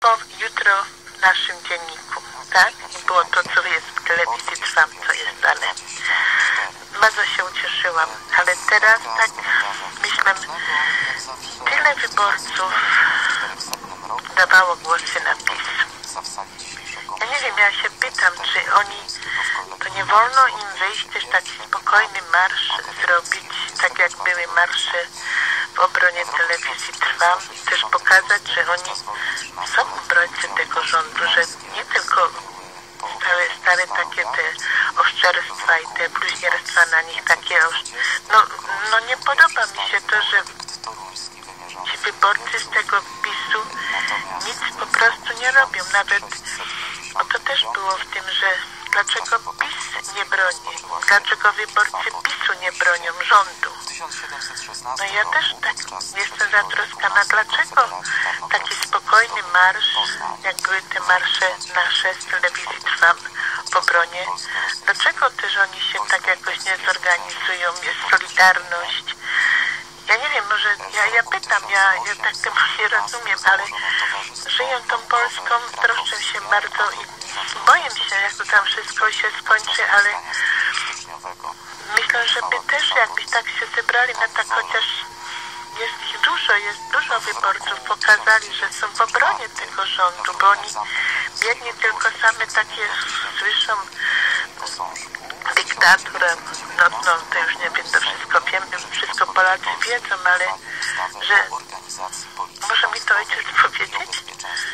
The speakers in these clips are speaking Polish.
jutro w naszym dzienniku, tak? I było to, co jest w telewizji Trwam, co jest, ale bardzo się ucieszyłam. Ale teraz tak myślę, tyle wyborców dawało głosy na PiS. Ja nie wiem, ja się pytam, czy oni, to nie wolno im wyjść, też taki spokojny marsz zrobić, tak jak były marsze w obronie telewizji Trwam, też pokazać, że oni są obrońcy tego rządu, że nie tylko stare takie te oszczerstwa i te bluźnierstwa na nich takie, no nie podoba mi się to, że ci wyborcy z tego PiS-u nic po prostu nie robią, nawet to też było w tym, że dlaczego PiS nie broni, dlaczego wyborcy PiS-u nie bronią rządu. No ja też tak jestem zatroskana, dlaczego taki spokojny marsz, jak były te marsze nasze z telewizji Trwam w obronie, dlaczego też oni się tak jakoś nie zorganizują, jest solidarność. Ja nie wiem, może ja pytam, ja tak tego nie rozumiem, ale żyję tą Polską, troszczę się bardzo i boję się, jak to tam wszystko się skończy, ale myślę, żeby też jakby tak się zebrali na tak, chociaż jest dużo wyborców, pokazali, że są w obronie tego rządu, bo oni biedni tylko same takie słyszą dyktatura, no to już nie wiem, to wszystko wiem, wszystko Polacy wiedzą, ale że może mi to ojciec powiedzieć?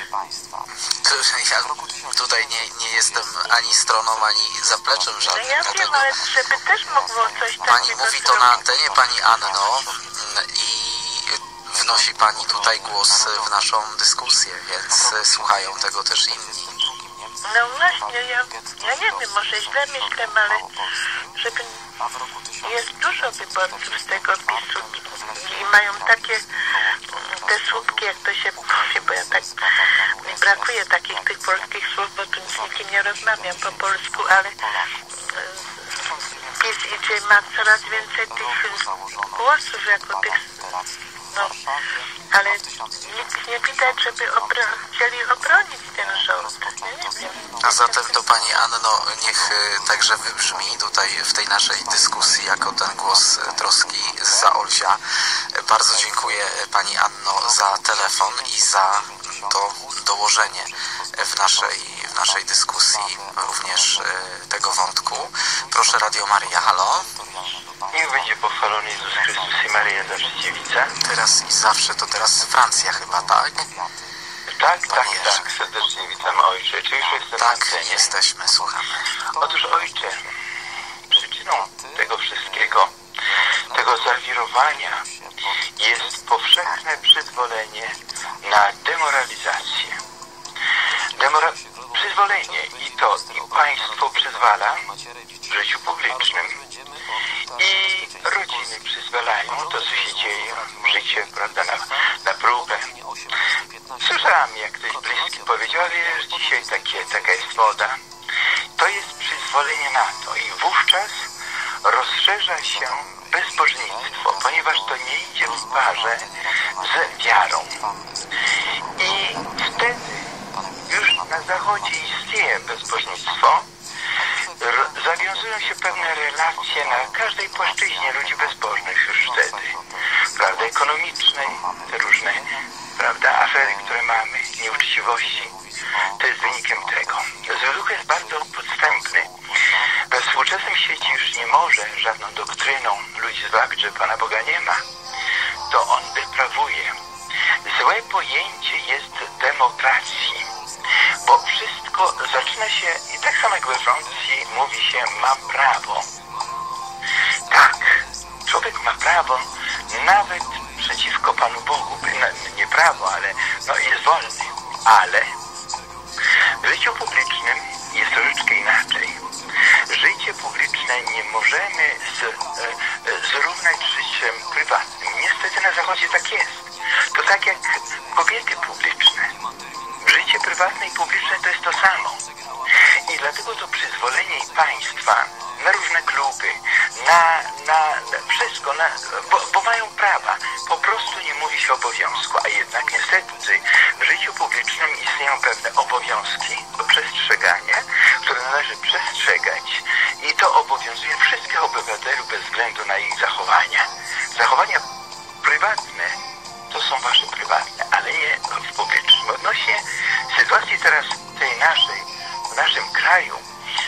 Ja tutaj nie jestem ani stroną, ani zapleczem żadnym. No ja wiem, ale żeby też mogło coś takiego Pani mówi to na antenie, pani Anno, i wnosi pani tutaj głos w naszą dyskusję, więc słuchają tego też inni. No właśnie, ja nie wiem, może źle myślę, ale żeby jest dużo wyborców z tego PiS-u i mają takie te słupki, jak to się mówi, bo ja tak mi brakuje takich tych polskich słów, bo tu z nikim nie rozmawiam po polsku, ale PiS idzie, ma coraz więcej tych głosów jako tych, no, ale nic nie widać, żeby chcieli obronić ten rząd. Ja nie wiem. A zatem to pani Anno, niech także wybrzmi tutaj w tej naszej dyskusji jako ten głos troski za Olsia. Bardzo dziękuję pani Anno za telefon i za to dołożenie w naszej dyskusji również tego wątku. Proszę, Radio Maryja, halo? Niech będzie pochwalony Jezus Chrystus i Maryja zawsze dziewica. Teraz i zawsze, to teraz Francja chyba, tak? Tak, serdecznie witam, Ojcze. Czy już jestem na antenie? Tak, jesteśmy, słuchamy. Otóż, Ojcze, przyczyną tego wszystkiego, tego zawirowania jest powszechne przyzwolenie na demoralizację. Przyzwolenie i to i państwo przyzwala w życiu publicznym i rodziny przyzwalają to, co się dzieje w życiu, prawda, na próbę. Słyszałem, jak ktoś bliski powiedział, ale wiesz, dzisiaj taka jest moda. To jest przyzwolenie na to i wówczas rozszerza się bezbożnictwo, ponieważ to nie idzie w parze z wiarą. I wtedy już na Zachodzie istnieje bezbożnictwo, zawiązują się pewne relacje na każdej płaszczyźnie ludzi bezbożnych już wtedy, prawda, ekonomicznej, te różne, prawda, afery, które mamy, nieuczciwości, to jest wynikiem tego. Zły duch jest bardzo podstępny. We współczesnym świecie już nie może żadną doktryną ludzi zbawić, że Pana Boga nie ma. To on deprawuje. Złe pojęcie jest demokracji, bo wszystko zaczyna się, i tak samo jak we Francji mówi się, mam prawo. Tak, człowiek ma prawo nawet przeciwko Panu Bogu, nie prawo, ale no, jest wolny, ale w życiu publicznym jest troszeczkę inaczej. Życie publiczne nie możemy zrównać z życiem prywatnym. Niestety na Zachodzie tak jest. To tak jak kobiety publiczne. Życie prywatne i publiczne to jest to samo. I dlatego to przyzwolenie i państwa na różne kluby, na wszystko, bo mają prawa. Po prostu nie mówi się o obowiązku, a jednak niestety w życiu publicznym istnieją pewne obowiązki do przestrzegania, które należy przestrzegać i to obowiązuje wszystkich obywateli bez względu na ich zachowania. Zachowania prywatne to są wasze prywatne, ale nie w publicznym. Odnośnie sytuacji teraz tej naszej, w naszym kraju,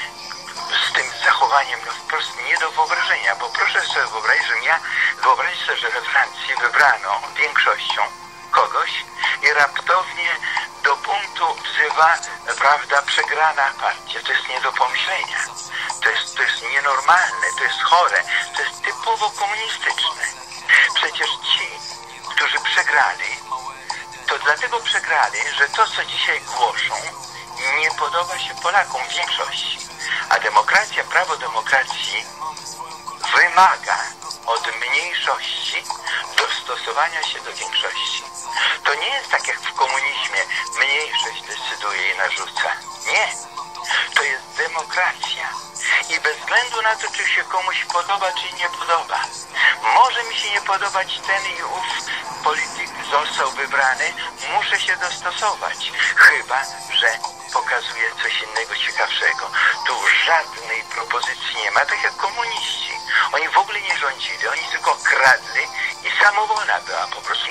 z tym zachowaniem no wprost nie do wyobrażenia, bo proszę sobie wyobrazić sobie, że we Francji wybrano większością kogoś i raptownie do buntu wzywa, prawda, przegrana partia. To jest nie do pomyślenia. To jest nienormalne, to jest chore, to jest typowo komunistyczne. Przecież ci, którzy przegrali, to dlatego przegrali, że to, co dzisiaj głoszą, nie podoba się Polakom w większości. A demokracja, prawo demokracji wymaga od mniejszości dostosowania się do większości. To nie jest tak jak w komunizmie, mniejszość decyduje i narzuca. Nie. To jest demokracja. I bez względu na to, czy się komuś podoba, czy nie podoba. Może mi się nie podobać ten i ów polityk został wybrany, muszę się dostosować. Chyba że pokazuje coś innego ciekawszego. Tu żadnej propozycji nie ma, tak jak komuniści. Oni w ogóle nie rządzili, oni tylko kradli i samowola była po prostu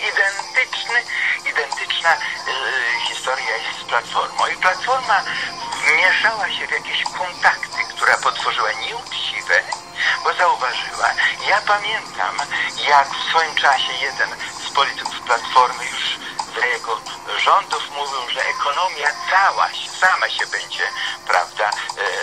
identyczna historia jest z Platformą. I Platforma wmieszała się w jakieś kontakty, która potworzyła nieuczciwe, bo zauważyła. Ja pamiętam, jak w swoim czasie jeden z polityków Platformy już za jego rządów mówił, że ekonomia sama się będzie, prawda,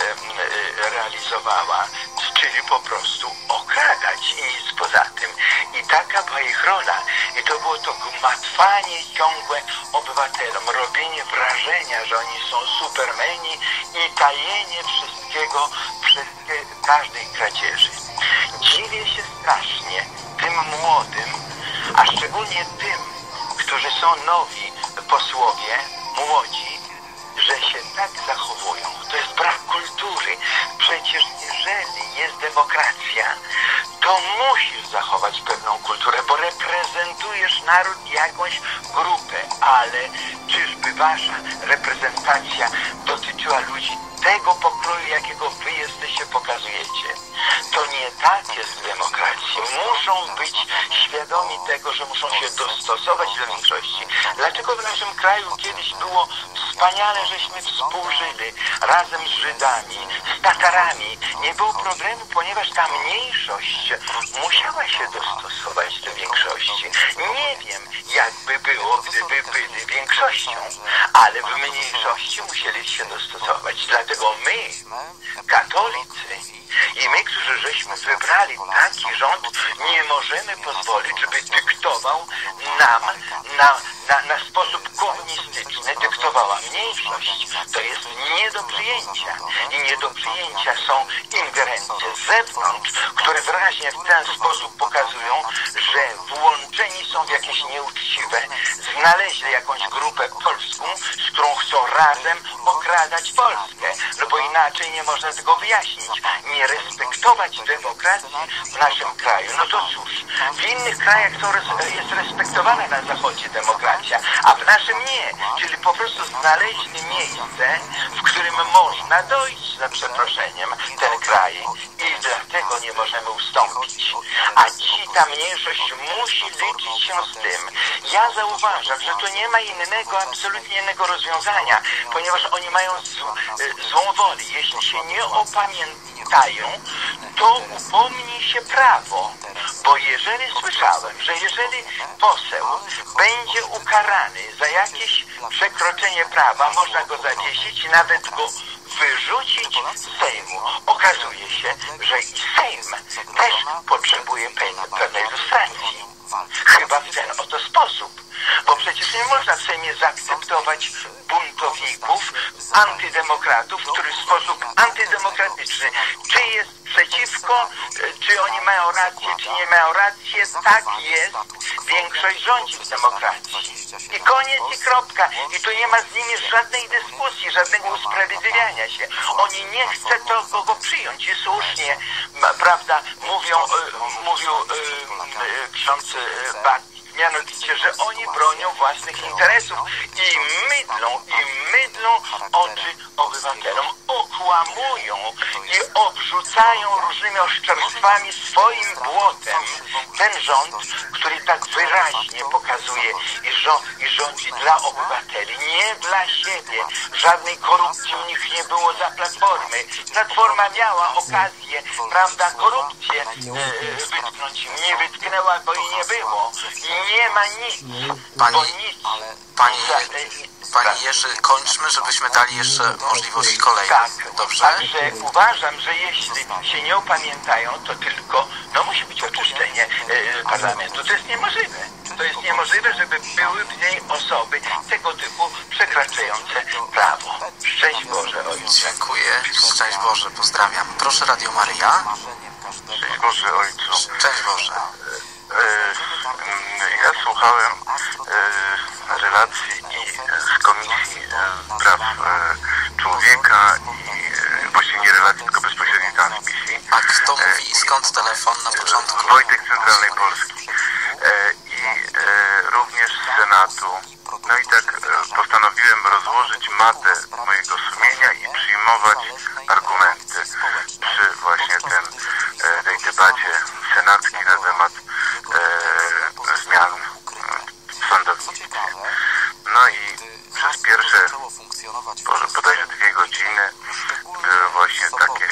realizowała, czyli po prostu okradać i nic poza tym. I taka była ich rola. I to było to gmatwanie ciągłe obywatelom, robienie wrażenia, że oni są supermeni i tajenie wszystkiego, każdej kradzieży. Dziwię się strasznie tym młodym, a szczególnie tym, którzy są nowi posłowie, młodzi, że się tak zachowują. To jest brak kultury. Przecież jeżeli jest demokracja, to musisz zachować pewną kulturę, bo reprezentujesz naród, jakąś grupę, ale czyżby wasza reprezentacja dotyczyła ludzi tego pokroju, jakiego wy jesteście, pokazujecie? To nie tak jest w demokracji. Muszą być świadomi tego, że muszą się dostosować do większości. Dlaczego w naszym kraju kiedyś było wspaniale, żeśmy współżyli razem z Żydami, z Tatarami? Nie było problemu, ponieważ ta mniejszość musiała się dostosować do większości. Nie wiem, jakby było, gdyby byli większością, ale w mniejszości musieli się dostosować. Dlatego my, katolicy, i my, którzy żeśmy wybrali taki rząd, nie możemy pozwolić, żeby dyktował nam na sposób komunistyczny, dyktowała mniejszość. To jest nie do przyjęcia. I nie do przyjęcia są ingerencje z zewnątrz, które wyraźnie w ten sposób pokazują, że włączeni są w jakieś nieuczciwe, znaleźli jakąś grupę polską, z którą chcą razem okradać Polskę. No bo inaczej nie można tego wyjaśnić. Nie respektować demokracji w naszym kraju. No to cóż, w innych krajach jest respektowana na Zachodzie demokracja, a w naszym nie. Czyli po prostu znaleźli miejsce, w którym można dojść, za przeproszeniem, ten kraj. I dlatego nie możemy ustąpić. A ta mniejszość musi liczyć się z tym. Ja zauważam, że tu nie ma innego, absolutnie innego rozwiązania, ponieważ oni mają złą wolę. Jeśli się nie opamiętają, to upomni się prawo. Bo jeżeli słyszałem, że jeżeli poseł będzie ukarany za jakieś przekroczenie prawa, można go zawiesić i nawet go wyrzucić z Sejmu. Okazuje się, że i Sejm też potrzebuje pewnej lustracji. Chyba w ten oto sposób. Bo przecież nie można w Sejmie zaakceptować buntowników, antydemokratów, którzy w sposób antydemokratyczny, czy jest przeciwko, czy oni mają rację, czy nie mają rację, tak jest, większość rządzi w demokracji. I koniec i kropka. I tu nie ma z nimi żadnej dyskusji, żadnego usprawiedliwiania się. Oni nie chcą go przyjąć i słusznie, prawda, mówił ksiądz Bat, mianowicie, że oni bronią własnych interesów i mydlą oczy obywatelom, okłamują i obrzucają różnymi oszczerstwami swoim błotem ten rząd, który tak wyraźnie pokazuje i rządzi dla obywateli, nie dla siebie. Żadnej korupcji u nich nie było za Platformy. Platforma miała okazję, prawda, korupcję wytknąć. Nie wytknęła, bo i nie było. Nie ma nic. Pani Jerzy, kończmy, żebyśmy dali jeszcze możliwości kolejne. Tak, dobrze? Także uważam, że jeśli się nie opamiętają, to tylko, musi być oczyszczenie parlamentu. To jest niemożliwe. To jest niemożliwe, żeby były w niej osoby tego typu przekraczające prawo. Szczęść Boże, Ojcze. Dziękuję. Szczęść Boże, pozdrawiam. Proszę, Radio Maryja. Szczęść Boże, Ojcu. Szczęść Boże. Ja słuchałem relacji z Komisji Praw Człowieka i właściwie nie relacji, tylko bezpośredniej transmisji. A kto mówi i skąd telefon na początku? Wojtek z Centralnej Polski i również z Senatu. No i tak postanowiłem rozłożyć matę mojego sumienia i przyjmować argumenty przy właśnie tej debacie senackiej na temat zmian w sądownictwie. No i przez pierwsze bodajże 2 godziny były właśnie takie,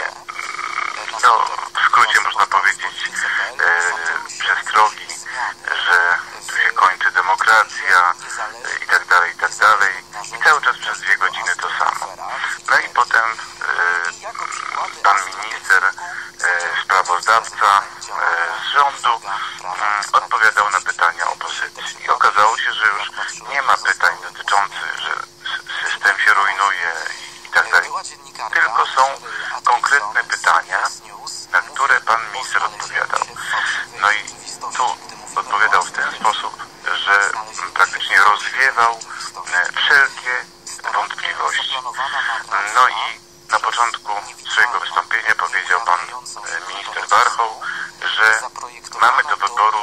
w skrócie można powiedzieć, przestrogi, że tu się kończy demokracja i tak dalej, i tak dalej. I cały czas przez 2 godziny to samo. No i potem pan minister, sprawozdawca z rządu odpowiadał na pytania opozycji. I okazało się, że już nie ma pytań dotyczących, że system się rujnuje i tak dalej. Tylko są konkretne pytania, na które pan minister odpowiadał. No i tu odpowiadał w ten sposób, że praktycznie rozwiewał wszelkie wątpliwości. No i na początku swojego wystąpienia powiedział pan minister Warchoł, że mamy do wyboru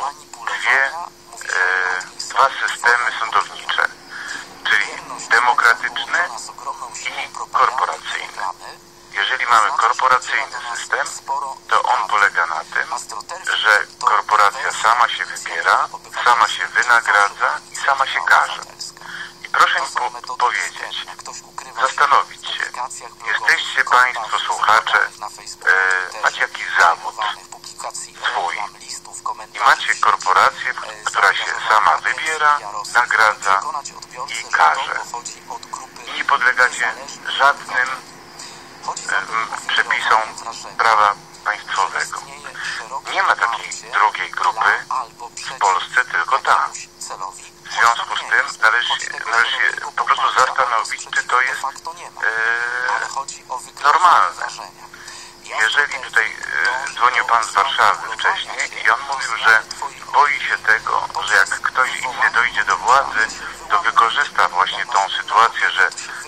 dwa systemy sądownicze, czyli demokratyczny i korporacyjny. Jeżeli mamy korporacyjny system, to on polega na tym, że korporacja sama się wybiera, sama się wynagradza i sama się karze. I proszę mi powiedzieć, zastanowić się, jesteście Państwo słuchacze, macie jakiś zawód swój i macie korporację, która się sama wybiera, nagradza i karze. I nie podlegacie żadnym przepisom prawa państwowego. Nie ma takiej drugiej grupy w Polsce, tylko ta. W związku z tym należy się po prostu zastanowić, czy to jest normalne. Jeżeli tutaj dzwonił pan z Warszawy wcześniej i on mówił, że boi się tego, że jak ktoś inny dojdzie do władzy, to wykorzysta właśnie tą sytuację, że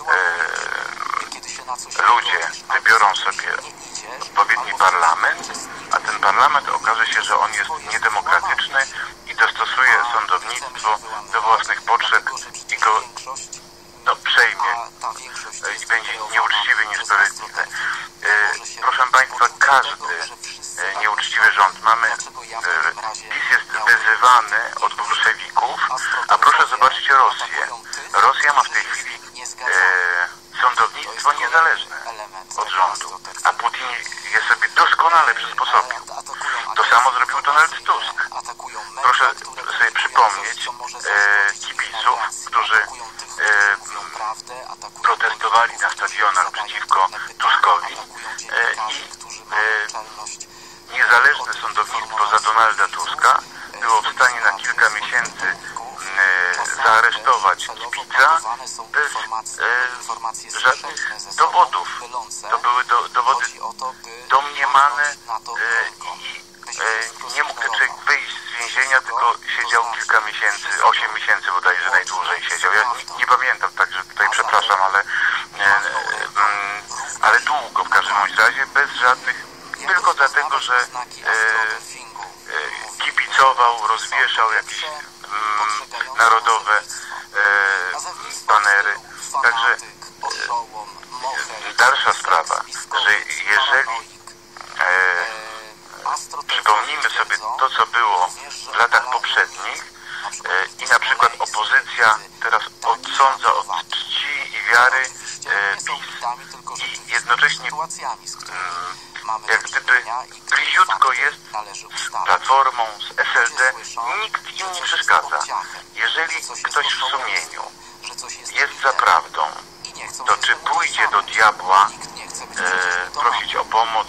ludzie wybiorą sobie odpowiedni parlament, a ten parlament okaże się, że on jest niedemokratyczny i dostosuje sądownictwo do własnych potrzeb i go przejmie i będzie nieuczciwy, niesprawiedliwy. Proszę Państwa, każdy nieuczciwy rząd PiS jest wyzywany od bolszewików, a proszę zobaczyć Rosję. Rosja ma w tej chwili sądownictwo niezależne od rządu, a Putin je sobie doskonale przysposobił. To samo zrobił Donald Tusk. Proszę sobie przypomnieć kibiców, którzy protestowali na stadionach przeciwko Tuskowi i niezależne sądownictwo za Donalda Tuska było w stanie na kilka miesięcy zaaresztować kibica bez żadnych dowodów. To były dowody domniemane i nie mógł ten człowiek wyjść z więzienia, tylko siedział kilka miesięcy, 8 miesięcy bodajże najdłużej siedział. Ja nie pamiętam, także tutaj przepraszam, ale długo w każdym razie, bez żadnych, tylko dlatego, że kibicował, rozwieszał jakieś narodowe, banery. Także dalsza sprawa, że jeżeli przypomnimy sobie to, co było w latach poprzednich i na przykład opozycja teraz odsądza od czci i wiary PiS i jednocześnie jak gdyby bliziutko jest z Platformą, z SLD, nikt im nie przeszkadza. Jeżeli ktoś w sumieniu jest za prawdą, to czy pójdzie do diabła prosić o pomoc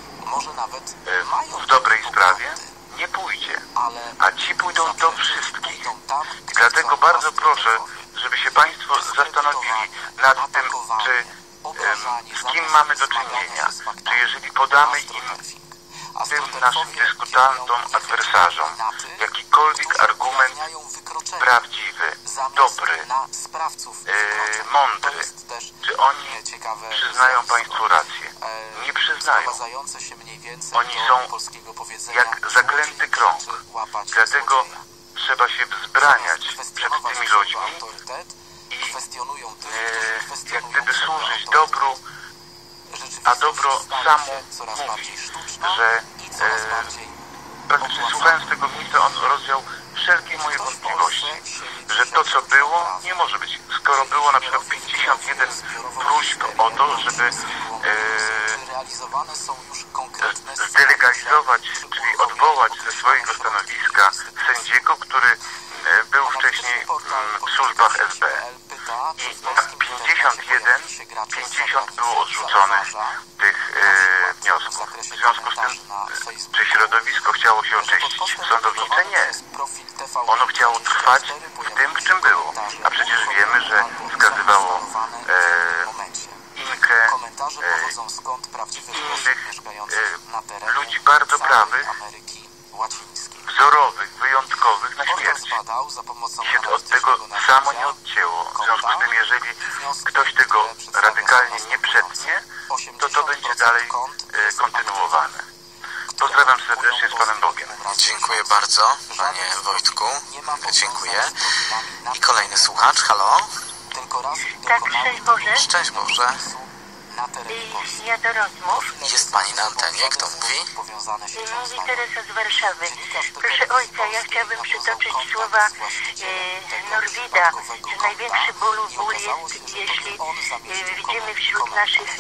w dobrej sprawie? Nie pójdzie. A ci pójdą do wszystkich. I dlatego bardzo proszę, żeby się Państwo zastanowili nad tym, czy z kim mamy do czynienia. Czy jeżeli podamy im, tym naszym dyskutantom, adwersarzom, jakikolwiek argument prawdziwy, dobry, mądry, czy oni przyznają Państwu rację? Nie przyznają. Oni są jak zaklęty krąg. Dlatego trzeba się wzbraniać przed tymi ludźmi i jak gdyby służyć dobru, a dobro samo mówi, że praktycznie słuchając tego ministra, on rozwiał wszelkie moje wątpliwości, że to, co było, nie może być. Skoro było na przykład 51 próśb o to, żeby zdelegalizować, czyli odwołać ze swojego stanowiska sędziego, który był wcześniej w służbach SB. I 50 było odrzuconych tych wniosków. W związku z tym, czy środowisko chciało się oczyścić? Sądownicze nie. Ono chciało trwać w tym, w czym było. A przecież wiemy, że wskazywało Inkę, innych ludzi bardzo prawych, wzorowych, wyjątkowych na śmierć. I się to od tego samo nie odcięło. W związku z tym, jeżeli ktoś tego radykalnie nie przetnie, to będzie dalej kontynuowane. Pozdrawiam serdecznie z Panem Bogiem. Dziękuję bardzo, Panie Wojtku. Dziękuję. I kolejny słuchacz, halo? Tak, szczęść Boże. Szczęść Boże. Ja do rozmów. Jest Pani na antenie, kto mówi? Mówi Teresa z Warszawy. Proszę Ojca, ja chciałabym przytoczyć słowa Norwida, że największy ból jest, jeśli widzimy wśród naszych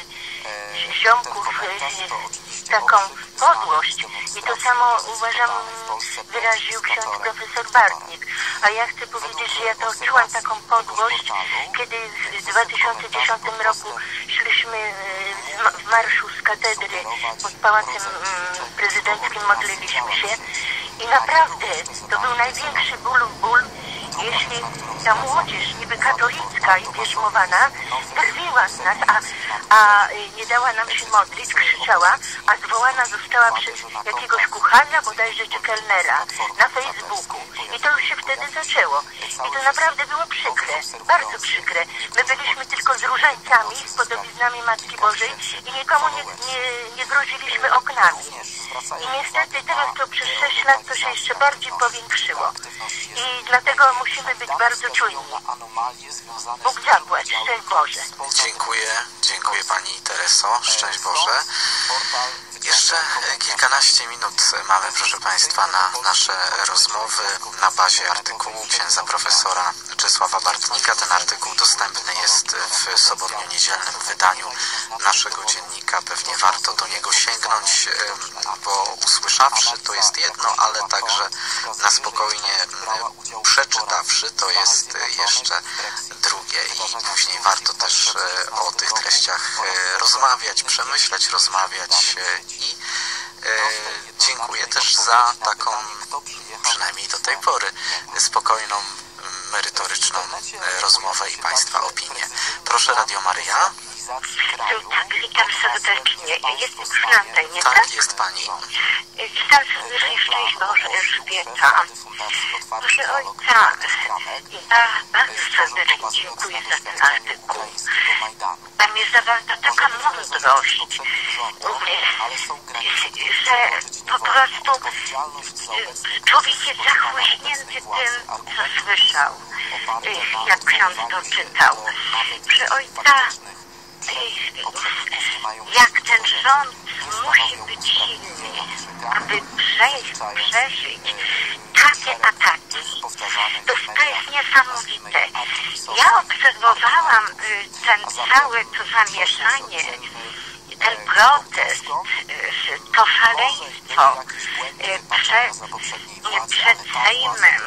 ziomków taką podłość. I to samo uważam wyraził ksiądz profesor Bartnik. A ja chcę powiedzieć, że ja to czułam taką podłość, kiedy w 2010 roku szliśmy w marszu z katedry pod Pałacem Prezydenckim, modliliśmy się i naprawdę to był największy ból, jeśli ta młodzież niby katolicka i bierzmowana wyrwiła z nas, a nie dała nam się modlić, krzyczała, a zwołana została przez jakiegoś kucharza, bodajże czy kelnera na Facebooku. I to już się wtedy zaczęło. I to naprawdę było przykre, bardzo przykre. My byliśmy tylko z różańcami, z podobiznami Matki Bożej i nikomu nie groziliśmy oknami. I niestety teraz to przez 6 lat to się jeszcze bardziej powiększyło. I dlatego musimy być bardzo czujni. Bóg zapłać, szczęść Boże. Dziękuję Pani Tereso, szczęść Boże. Jeszcze kilkanaście minut mamy, proszę Państwa, na nasze rozmowy na bazie artykułu księdza profesora Czesława Bartnika. Ten artykuł dostępny jest w sobotnio-niedzielnym wydaniu naszego dziennika. Pewnie warto do niego sięgnąć, bo usłyszawszy to jest jedno, ale także na spokojnie przeczytawszy to jest jeszcze drugie i później warto też o tych treściach rozmawiać, przemyśleć, rozmawiać i dziękuję też za taką, przynajmniej do tej pory, spokojną, merytoryczną rozmowę i Państwa opinię. Proszę, Radio Maryja. Witam serdecznie. Jestem już na antenie, tak? Tak, jest Pani. Witam serdecznie, szczęść Boże, Elżbieta. Proszę Ojca, ja bardzo serdecznie dziękuję za ten artykuł. Tam jest zawarta taka mądrość, że po prostu człowiek jest zachłyśnięty tym, co słyszał, jak ksiądz to czytał. Proszę ojca, jak ten rząd musi być silny, aby przeżyć takie ataki. To jest niesamowite. Ja obserwowałam ten całe to zamieszanie, ten protest, to szaleństwo przed Sejmem,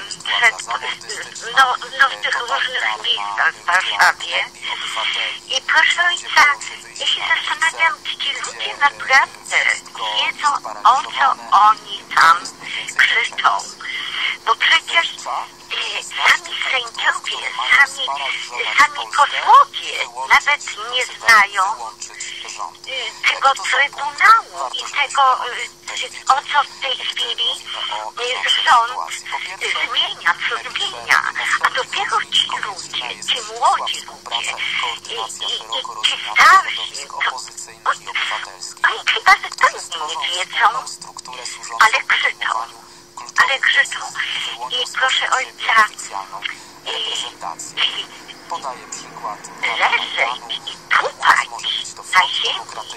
w tych różnych miejscach w Warszawie. I proszę ojca, ja się zastanawiam, czy ci ludzie naprawdę wiedzą, o co oni tam krzyczą. Bo przecież sami sędziowie, sami posłowie nawet nie znają tego Trybunału i tego, o co w tej chwili rząd zmienia, co zmienia. A dopiero ci ludzie, ci młodzi ludzie i ci starsi, oni chyba zupełnie nie wiedzą, ale krzyczą. I proszę ojca, leżeć i tupać na ziemi,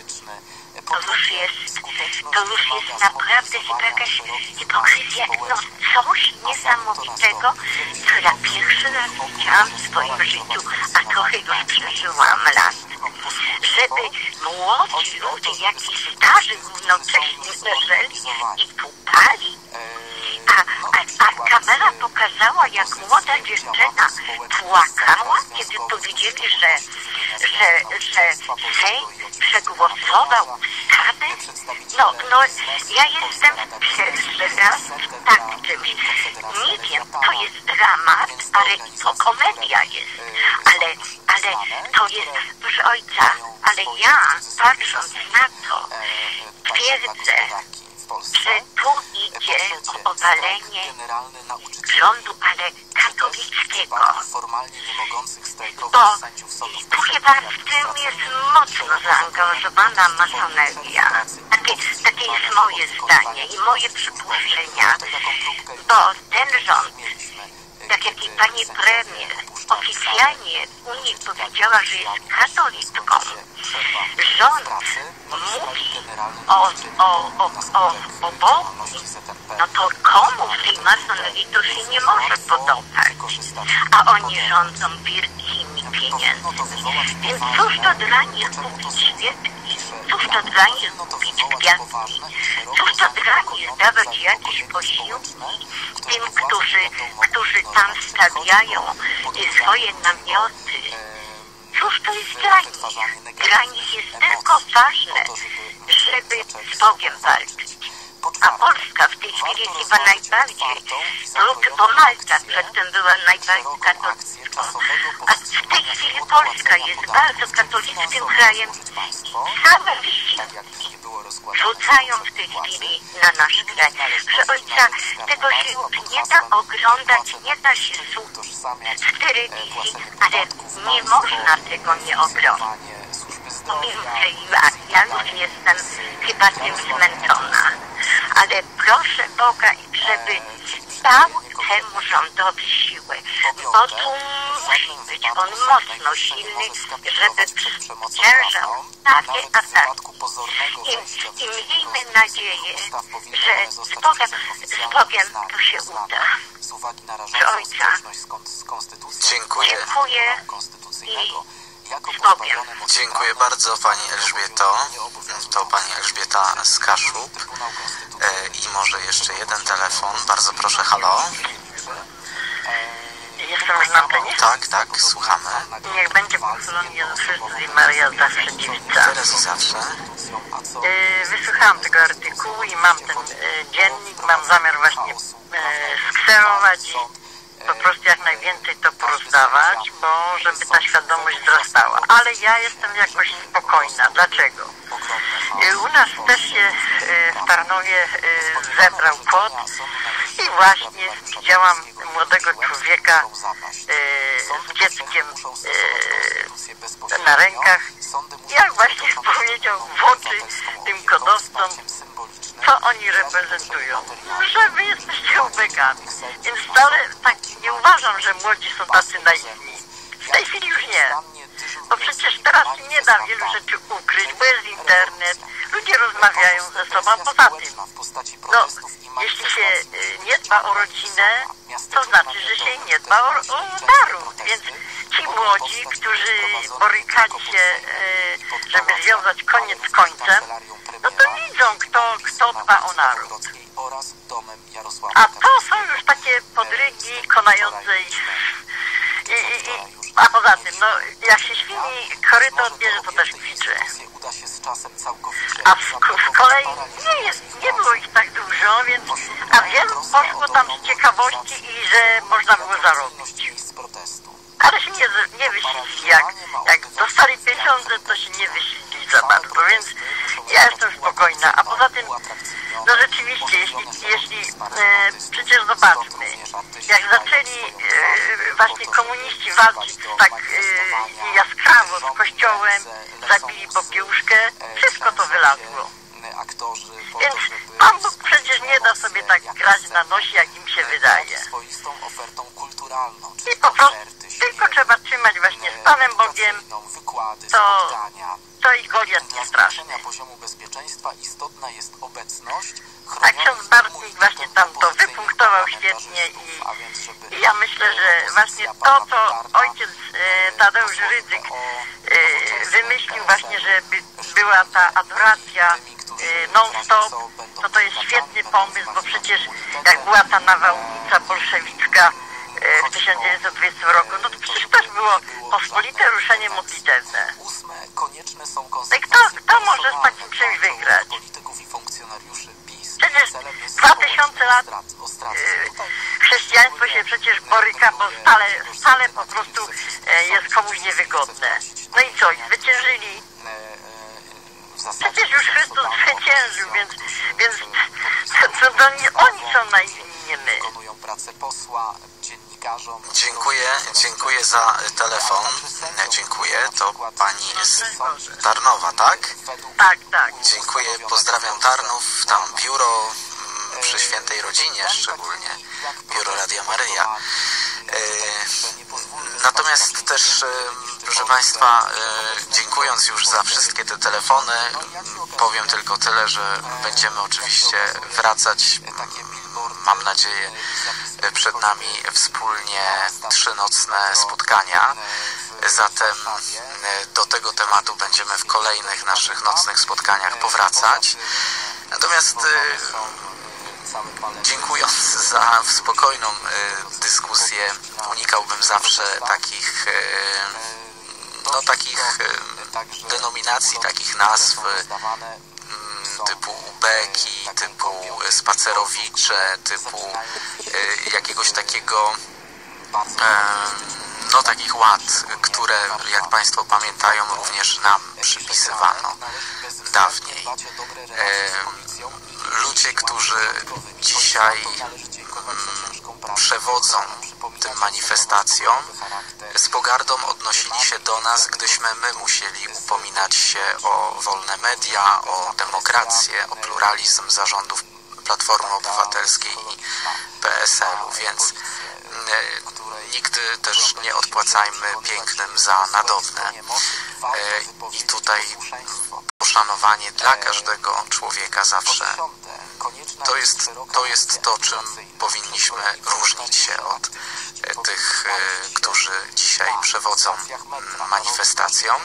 to już jest naprawdę jakaś hipokryzja, coś niesamowitego, co ja pierwszy raz widziałam w swoim życiu, a trochę już przeżyłam lat. Żeby młodzi ludzie, jak i starzy równocześnie leżeli i tupali. A kamera pokazała, jak młoda dziewczyna płakała, kiedy powiedzieli, że Sejm przegłosował ustawy. No, ja jestem pierwszy raz w takim czymś. Nie wiem, to jest dramat, ale to komedia jest. Ale to jest, proszę ojca, ale ja, patrząc na to, twierdzę, że tu idzie o obalenie rządu, ale katolickiego. Bo tu chyba w tym jest mocno zaangażowana masoneria. Takie jest moje zdanie i moje przypuszczenia. Bo ten rząd, tak jak i pani premier oficjalnie w Unii powiedziała, że jest katoliczką, rząd mówi o Bogu, no to komu w tej masonerii to się nie może podobać, a oni rządzą wielkimi pieniędzmi. Więc cóż to dla nich kupić świeczki, cóż to dla nich kupić kwiatki, cóż to dla nich dawać jakieś posiłki tym, którzy tam stawiają swoje namioty. Cóż to jest dla nich? Dla nich jest tylko ważne, żeby z Bogiem walczyć. A Polska w tej chwili jest chyba najbardziej, bo Malta przedtem była najbardziej katolicką, a w tej chwili Polska jest bardzo katolickim krajem. Same wysiłki rzucają w tej chwili na nasz kraj. Że ojca, tego się już nie da oglądać, nie da się słuchać w telewizji, ale nie można tego nie oglądać. Powiem, że ja już jestem chyba tym zmęczona. Ale proszę Boga, żeby dał temu rządowi siłę, bo tu musi być on mocno silny, żeby przeciężał takie ataki. I miejmy nadzieję, że z Bogiem to się uda. Proszę ojca, dziękuję i z Bogiem. Dziękuję bardzo pani Elżbieto. To pani Elżbieta z Kaszub. I może jeszcze jeden telefon. Bardzo proszę, halo. Jestem już na antenie? Tak, słuchamy. Niech będzie pochwalony Jezus Chrystus i Maria zawsze dziewica. Teraz i zawsze. Wysłuchałam tego artykułu i mam ten dziennik, mam zamiar właśnie skserować i po prostu jak najwięcej to porozdawać, bo żeby ta świadomość wzrastała. Ale ja jestem jakoś spokojna. Dlaczego? U nas też się w Tarnowie zebrał płot I właśnie widziałam młodego człowieka z dzieckiem na rękach. Jak właśnie powiedział w oczy tym kodowcom, co oni reprezentują, że wy jesteście ubegami. Więc wcale tak nie uważam, że młodzi są tacy naiwni. W tej chwili już nie. Bo przecież teraz nie da wielu rzeczy ukryć, bo jest internet, ludzie rozmawiają ze sobą, a poza tym, no, jeśli się nie dba o rodzinę, to znaczy, że się nie dba o naród. Więc ci młodzi, którzy borykali się, żeby związać koniec z końcem, no to widzą, kto dba o naród. A to są już takie podrygi konające a poza tym, no jak się świni koryto odbierze, to też kwiczy. A z kolei nie było ich tak dużo, więc a wielu poszło tam z ciekawości i że można było zarobić. Ale się nie wyślizli, jak dostali pieniądze, to się nie wyślizli za bardzo, więc ja jestem spokojna. A poza tym, no rzeczywiście, jeśli przecież zobaczmy, jak zaczęli właśnie komuniści walczyć tak jaskrawo z Kościołem, zabili Popiełuszkę, wszystko to wylazło. Więc Pan Bóg przecież nie da sobie tak grać na nosie, jak im się wydaje. I po prostu tylko trzeba trzymać właśnie z Panem Bogiem, to i Goliat nie straszny. A ksiądz Bartnik właśnie tam to wypunktował świetnie i ja myślę, że właśnie to, co ojciec Tadeusz Rydzyk wymyślił właśnie, żeby była ta adoracja non-stop, to jest świetny pomysł, bo przecież jak była ta nawałnica bolszewicka w 1920 roku, no to przecież też było pospolite ruszenie modlitewne. No i kto może z takim czymś wygrać? Przecież 2000 lat chrześcijaństwo się przecież boryka, bo stale po prostu jest komuś niewygodne. No i co? I zwyciężyli. Przecież już Chrystus zwyciężył, więc to nie oni są naiwni, nie my. Dziękuję za telefon. Dziękuję. To pani z Tarnowa, tak? Tak. Dziękuję, pozdrawiam Tarnów, tam biuro przy Świętej Rodzinie szczególnie, biuro Radia Maryja. Natomiast też, proszę Państwa, dziękując już za wszystkie te telefony, powiem tylko tyle, że będziemy oczywiście wracać, mam nadzieję, przed nami wspólnie 3 nocne spotkania. Zatem do tego tematu będziemy w kolejnych naszych nocnych spotkaniach powracać. Natomiast dziękując za spokojną dyskusję, unikałbym zawsze takich denominacji, takich nazw typu ubeki, typu spacerowicze, typu jakiegoś takiego takich łat, które, jak Państwo pamiętają, również nam przypisywano dawniej. Ludzie, którzy dzisiaj przewodzą tym manifestacjom, z pogardą odnosili się do nas, gdyśmy my musieli upominać się o wolne media, o demokrację, o pluralizm zarządów Platformy Obywatelskiej i PSL-u, więc nigdy też nie odpłacajmy pięknym za nadobne. I tutaj poszanowanie dla każdego człowieka zawsze to jest to, czym powinniśmy różnić się od tych, którzy dzisiaj przewodzą manifestacjom.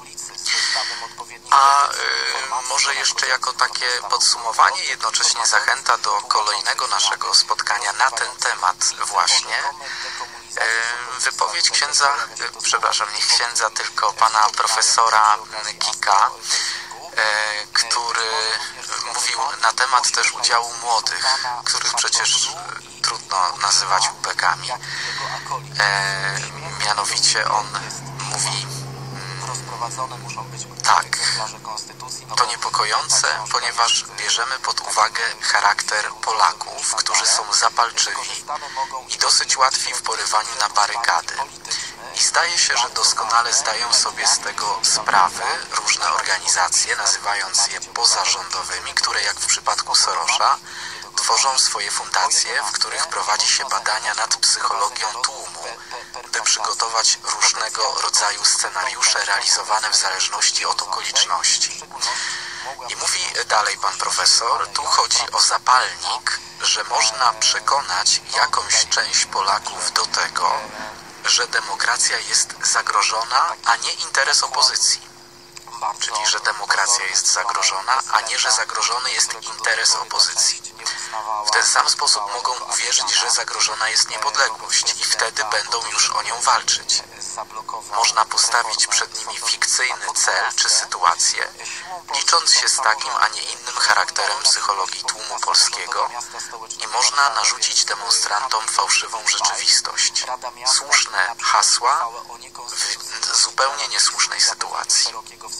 A może jeszcze jako takie podsumowanie, jednocześnie zachęta do kolejnego naszego spotkania na ten temat właśnie, wypowiedź księdza, przepraszam, nie księdza, tylko pana profesora Kika, który mówił na temat też udziału młodych, których przecież trudno nazywać ubekami. Mianowicie on mówi Tak, to niepokojące, ponieważ bierzemy pod uwagę charakter Polaków, którzy są zapalczywi i dosyć łatwi w porywaniu na barykady. I zdaje się, że doskonale zdają sobie z tego sprawy różne organizacje, nazywając je pozarządowymi, które jak w przypadku Sorosza tworzą swoje fundacje, w których prowadzi się badania nad psychologią tłumu, by przygotować różnego rodzaju scenariusze realizowane w zależności od okoliczności. I mówi dalej pan profesor, tu chodzi o zapalnik, że można przekonać jakąś część Polaków do tego, że demokracja jest zagrożona, a nie interes opozycji. Czyli, że demokracja jest zagrożona, a nie, że zagrożony jest interes opozycji. W ten sam sposób mogą uwierzyć, że zagrożona jest niepodległość i wtedy będą już o nią walczyć. Można postawić przed nimi fikcyjny cel czy sytuację, licząc się z takim, a nie innym charakterem psychologii tłumu polskiego i można narzucić demonstrantom fałszywą rzeczywistość. Słuszne hasła w zupełnie niesłusznej sytuacji.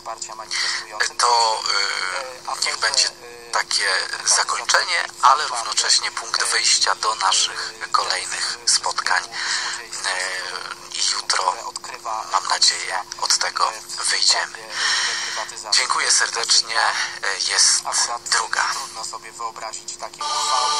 To niech będzie takie zakończenie, ale równocześnie punkt wyjścia do naszych kolejnych spotkań. I jutro, mam nadzieję, od tego wyjdziemy. Dziękuję serdecznie. Jest druga. Trudno sobie wyobrazić takie uchwały,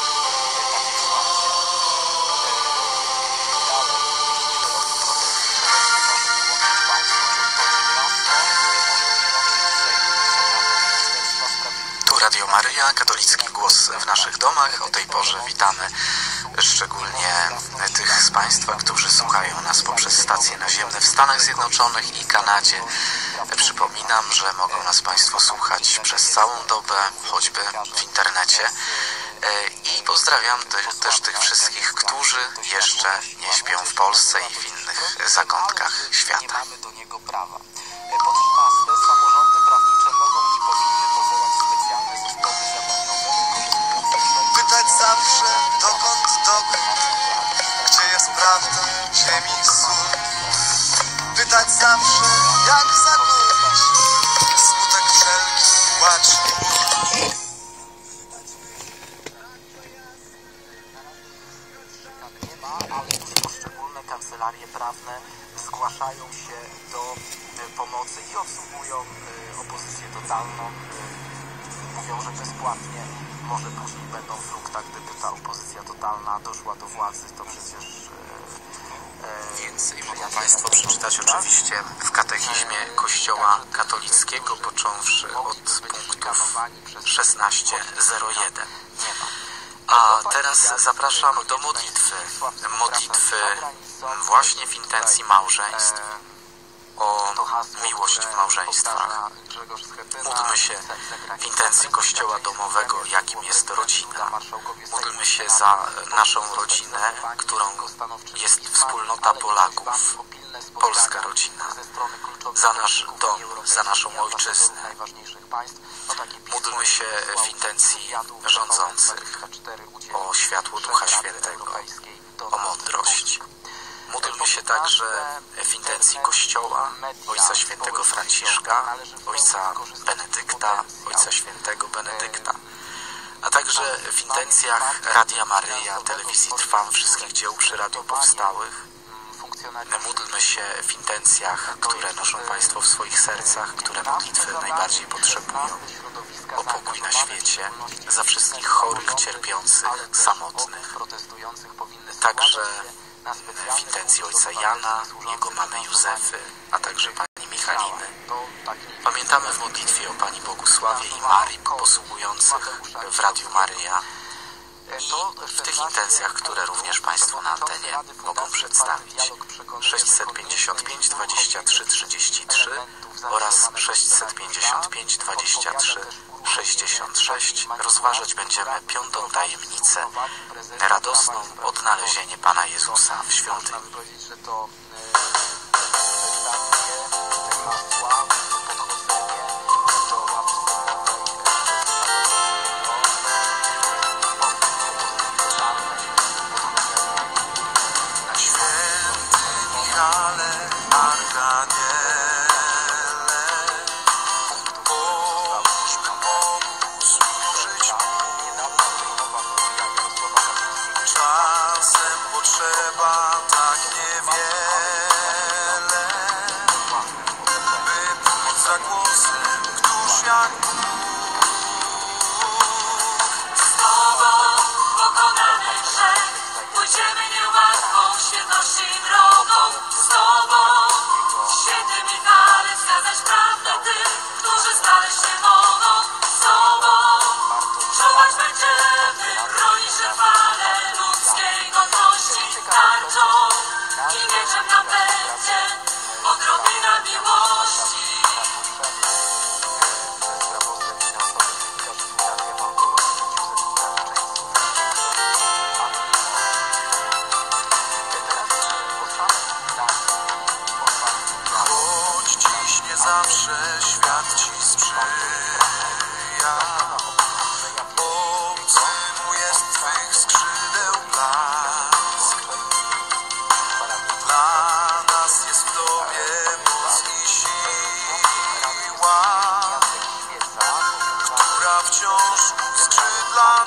Tu Radio Maryja, katolicki głos w naszych domach. O tej porze witamy szczególnie tych z Państwa, którzy słuchają nas poprzez stacje naziemne w Stanach Zjednoczonych i Kanadzie. Przypominam, że mogą nas Państwo słuchać przez całą dobę, choćby w internecie. I pozdrawiam też tych wszystkich, którzy jeszcze nie śpią w Polsce i w innych zakątkach świata. Po 13, samorządy prawnicze mogą i powinny powołać specjalne zespoły zadaniowe wykorzystujące... Pytać zawsze dokąd gdzie jest prawda, ziemi sól. Pytać zawsze jak zagubić smutek wszelki, płacz i ból. Ale już poszczególne kancelarie prawne zgłaszają się do pomocy i obsługują opozycję totalną. Mówią, że bezpłatnie, może później będą frukta, gdyby ta opozycja totalna doszła do władzy, to przecież... Więcej mogą Państwo przeczytać oczywiście w katechizmie Kościoła katolickiego, począwszy od punktów 16:01. A teraz zapraszam do modlitwy. Modlitwy właśnie w intencji małżeństw, o miłość w małżeństwach. Módlmy się w intencji Kościoła domowego, jakim jest rodzina. Módlmy się za naszą rodzinę, którą jest wspólnota Polaków, polska rodzina, za nasz dom, za naszą ojczyznę. Módlmy się w intencji rządzących o światło Ducha Świętego, o mądrość. Módlmy się także w intencji Kościoła, Ojca Świętego Franciszka, Ojca Benedykta, Ojca Świętego Benedykta, a także w intencjach Radia Maryja, Telewizji Trwam, wszystkich dzieł przy radiu powstałych. Módlmy się w intencjach, które noszą Państwo w swoich sercach, które modlitwy najbardziej potrzebują, o pokój na świecie, za wszystkich chorych, cierpiących, samotnych. Także w intencji ojca Jana, jego mamy Józefy, a także pani Michaliny. Pamiętamy w modlitwie o pani Bogusławie i Marii posługujących w Radiu Maryja i w tych intencjach, które również Państwo na antenie mogą przedstawić. 655 23 33 oraz 655 23 66. Rozważać będziemy 5. tajemnicę, radosną odnalezienie Pana Jezusa w świątyni. Michale, Arkadiele, zawsze świat ci sprzyja. Obcy mu jest twych skrzydeł blask. Dla nas jest w tobie moc i siła, która wciąż uskrzydla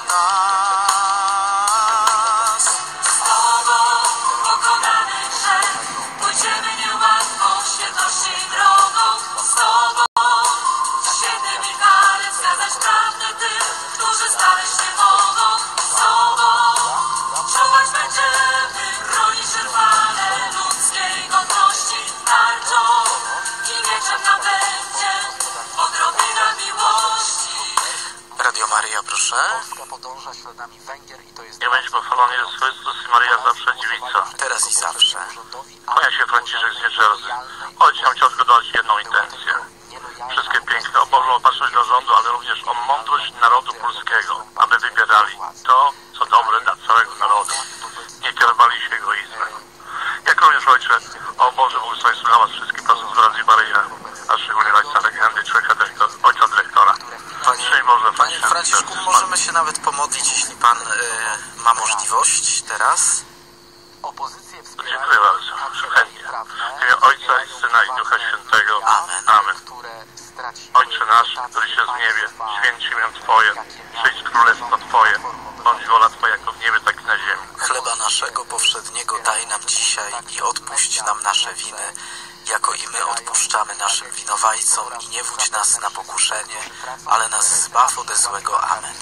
nas. Z Tobą pokonamy grzech, pójdziemy niełatwą świętości drogą. Z Tobą świętymi karę wskazać prawdę tym, którzy znaleźć nie mogą. Z Tobą czuwać będziemy, bronić trwale ludzkiej godności tarczą i mieczem nam będzie odrobina miłości. Radio Maryja, proszę. Polska podąża śladami Węgier i to jest... Nie będzie pochwalony Jezus Chrystus i Maryja zawsze dziewica. Teraz i zawsze. Kłania się Franciszek z Jerzy. Ojciec nam chciał tylko dodać jedną intencję. Wszystkie piękne, o Bożą opatrzność dla rządu, ale również o mądrość narodu polskiego, aby wybierali to, co dobre dla całego narodu. Nie kierowali się egoizmem. Jak również Ojcze, o Boże błogosławieństwo dla Was wszystkich pracowników z Radio Maryja, a szczególnie Ojca Legendy, Ojca Dyrektora. Szczęść Boże, Franciszku, możemy się nawet pomodlić, jeśli Pan ma możliwość teraz. Dziękuję bardzo. Chętnie. W imię Ojca i Syna i Ducha Świętego. Amen. Amen. Ojcze nasz, który się w niebie, święć imię Twoje, przyjdź królestwo Twoje, bądź wola Twoja jako w niebie, tak i na ziemi. Chleba naszego powszedniego daj nam dzisiaj i odpuść nam nasze winy, jako i my odpuszczamy naszym winowajcom i nie wódź nas na pokuszenie, ale nas zbaw ode złego. Amen.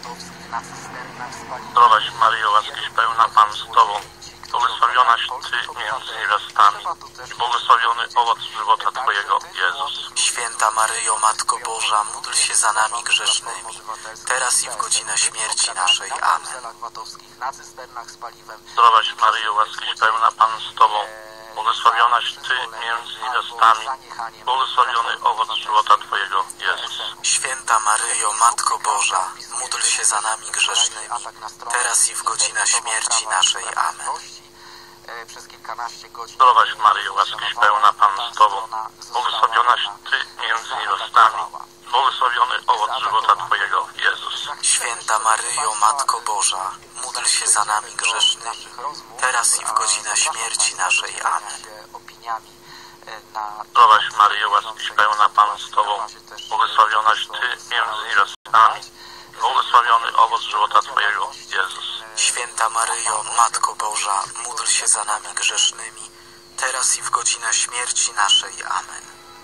Zdrowaś Maryjo, łaskiś pełna, Pan z Tobą, błogosławionaś Ty między niewiastami i błogosławiony owoc żywota Twojego, Jezus. Święta Maryjo, Matko Boża, módl się za nami grzesznymi, teraz i w godzinę śmierci naszej. Amen. Zdrowaś Maryjo, łaskiś pełna, Pan z Tobą, błogosławionaś Ty między niewiastami, błogosławiony owoc żywota Twojego, Jezus. Święta Maryjo, Matko Boża, módl się za nami grzesznymi, teraz i w godzinę śmierci naszej. Amen. Zdrowaś Maryjo, łaskiś pełna, Pan z Tobą, błogosławionaś Ty między niewiastami, błogosławiony owoc żywota Twojego, Jezus. Święta Maryjo, Matko Boża, módl się za nami grzesznymi, teraz i w godzinę śmierci naszej. Amen. Zdrowaś Maryjo, łaskiś pełna, Pan z Tobą, błogosławionaś Ty między niewiastami, błogosławiony owoc żywota Twojego, Jezus. Święta Maryjo, Matko Boża, módl się za nami grzesznymi, teraz i w godzinę śmierci naszej. Amen.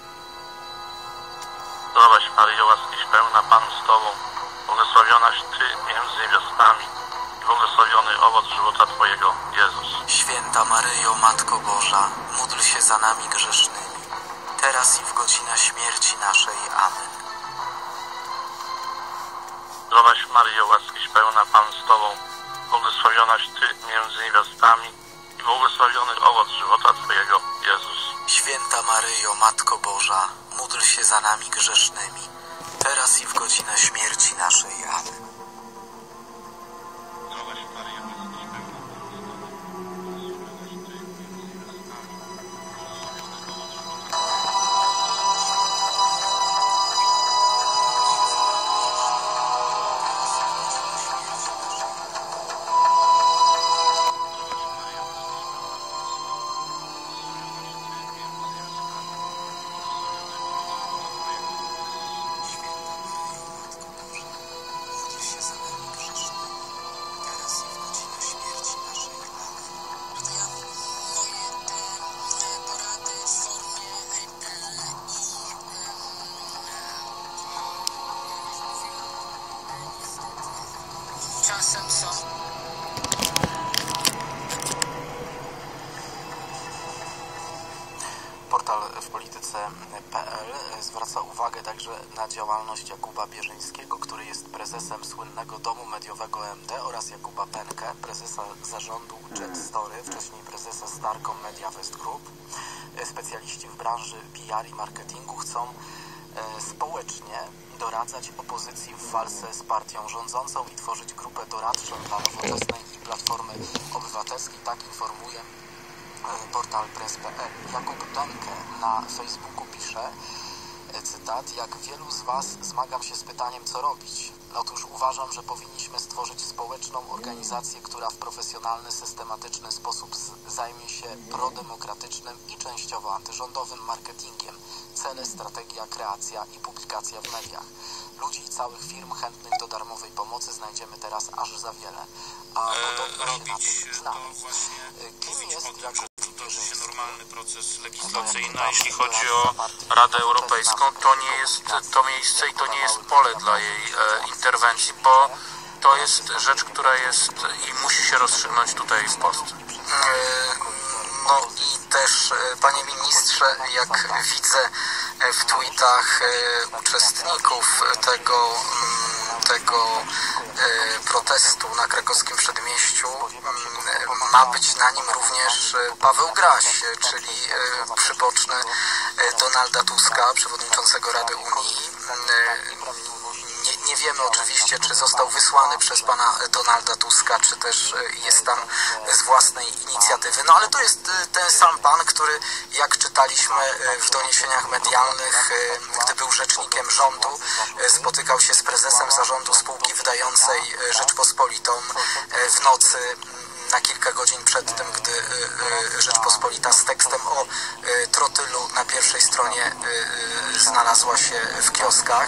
Zdrowaś Maryjo, łaskiś pełna, Pan z Tobą, błogosławionaś Ty między niewiastami i błogosławiony owoc żywota Twojego, Jezus. Święta Maryjo, Matko Boża, módl się za nami grzesznymi, teraz i w godzinę śmierci naszej. Amen. Zdrowaś Maryjo, łaskiś pełna, Pan z Tobą, błogosławionaś Ty między niewiastami i błogosławiony owoc żywota Twojego, Jezus. Święta Maryjo, Matko Boża, módl się za nami grzesznymi, teraz i w godzinę śmierci naszej. Amen. Czasem są. Portal wpolityce.pl zwraca uwagę także na działalność Jakuba Bierzyńskiego, który jest prezesem słynnego domu mediowego MD, oraz Jakuba Penkę, prezesa zarządu Jet Story, wcześniej prezesa Starcom Media West Group. Specjaliści w branży PR i marketingu chcą społecznie doradzać opozycji w walce z partią rządzącą i tworzyć grupę doradczą dla Nowoczesnej i Platformy Obywatelskiej. Tak informuje portal press.pl. Jakub Benke na Facebooku pisze, cytat, jak wielu z Was zmagam się z pytaniem, co robić. Otóż uważam, że powinniśmy stworzyć społeczną organizację, która w profesjonalny, systematyczny sposób zajmie się prodemokratycznym i częściowo antyrządowym marketingiem. Cele, strategia, kreacja i publikacja w mediach. Ludzi i całych firm chętnych do darmowej pomocy znajdziemy teraz aż za wiele. A podobno się na tym znamy. Kim jest Jakub Toczy się normalny proces legislacyjny, a jeśli chodzi o Radę Europejską, to nie jest to miejsce i to nie jest pole dla jej interwencji, bo to jest rzecz, która jest i musi się rozstrzygnąć tutaj w Polsce. No i też, panie ministrze, jak widzę w tweetach uczestników tego protestu na krakowskim Przedmieściu, ma być na nim również Paweł Graś, czyli przyboczny Donalda Tuska, przewodniczącego Rady Unii. Nie wiemy oczywiście, czy został wysłany przez pana Donalda Tuska, czy też jest tam z własnej inicjatywy. No ale to jest ten sam pan, który, jak czytaliśmy w doniesieniach medialnych, gdy był rzecznikiem rządu, spotykał się z prezesem zarządu spółki wydającej Rzeczpospolitą w nocy, na kilka godzin przed tym, gdy Rzeczpospolita z tekstem o trotylu na pierwszej stronie znalazła się w kioskach.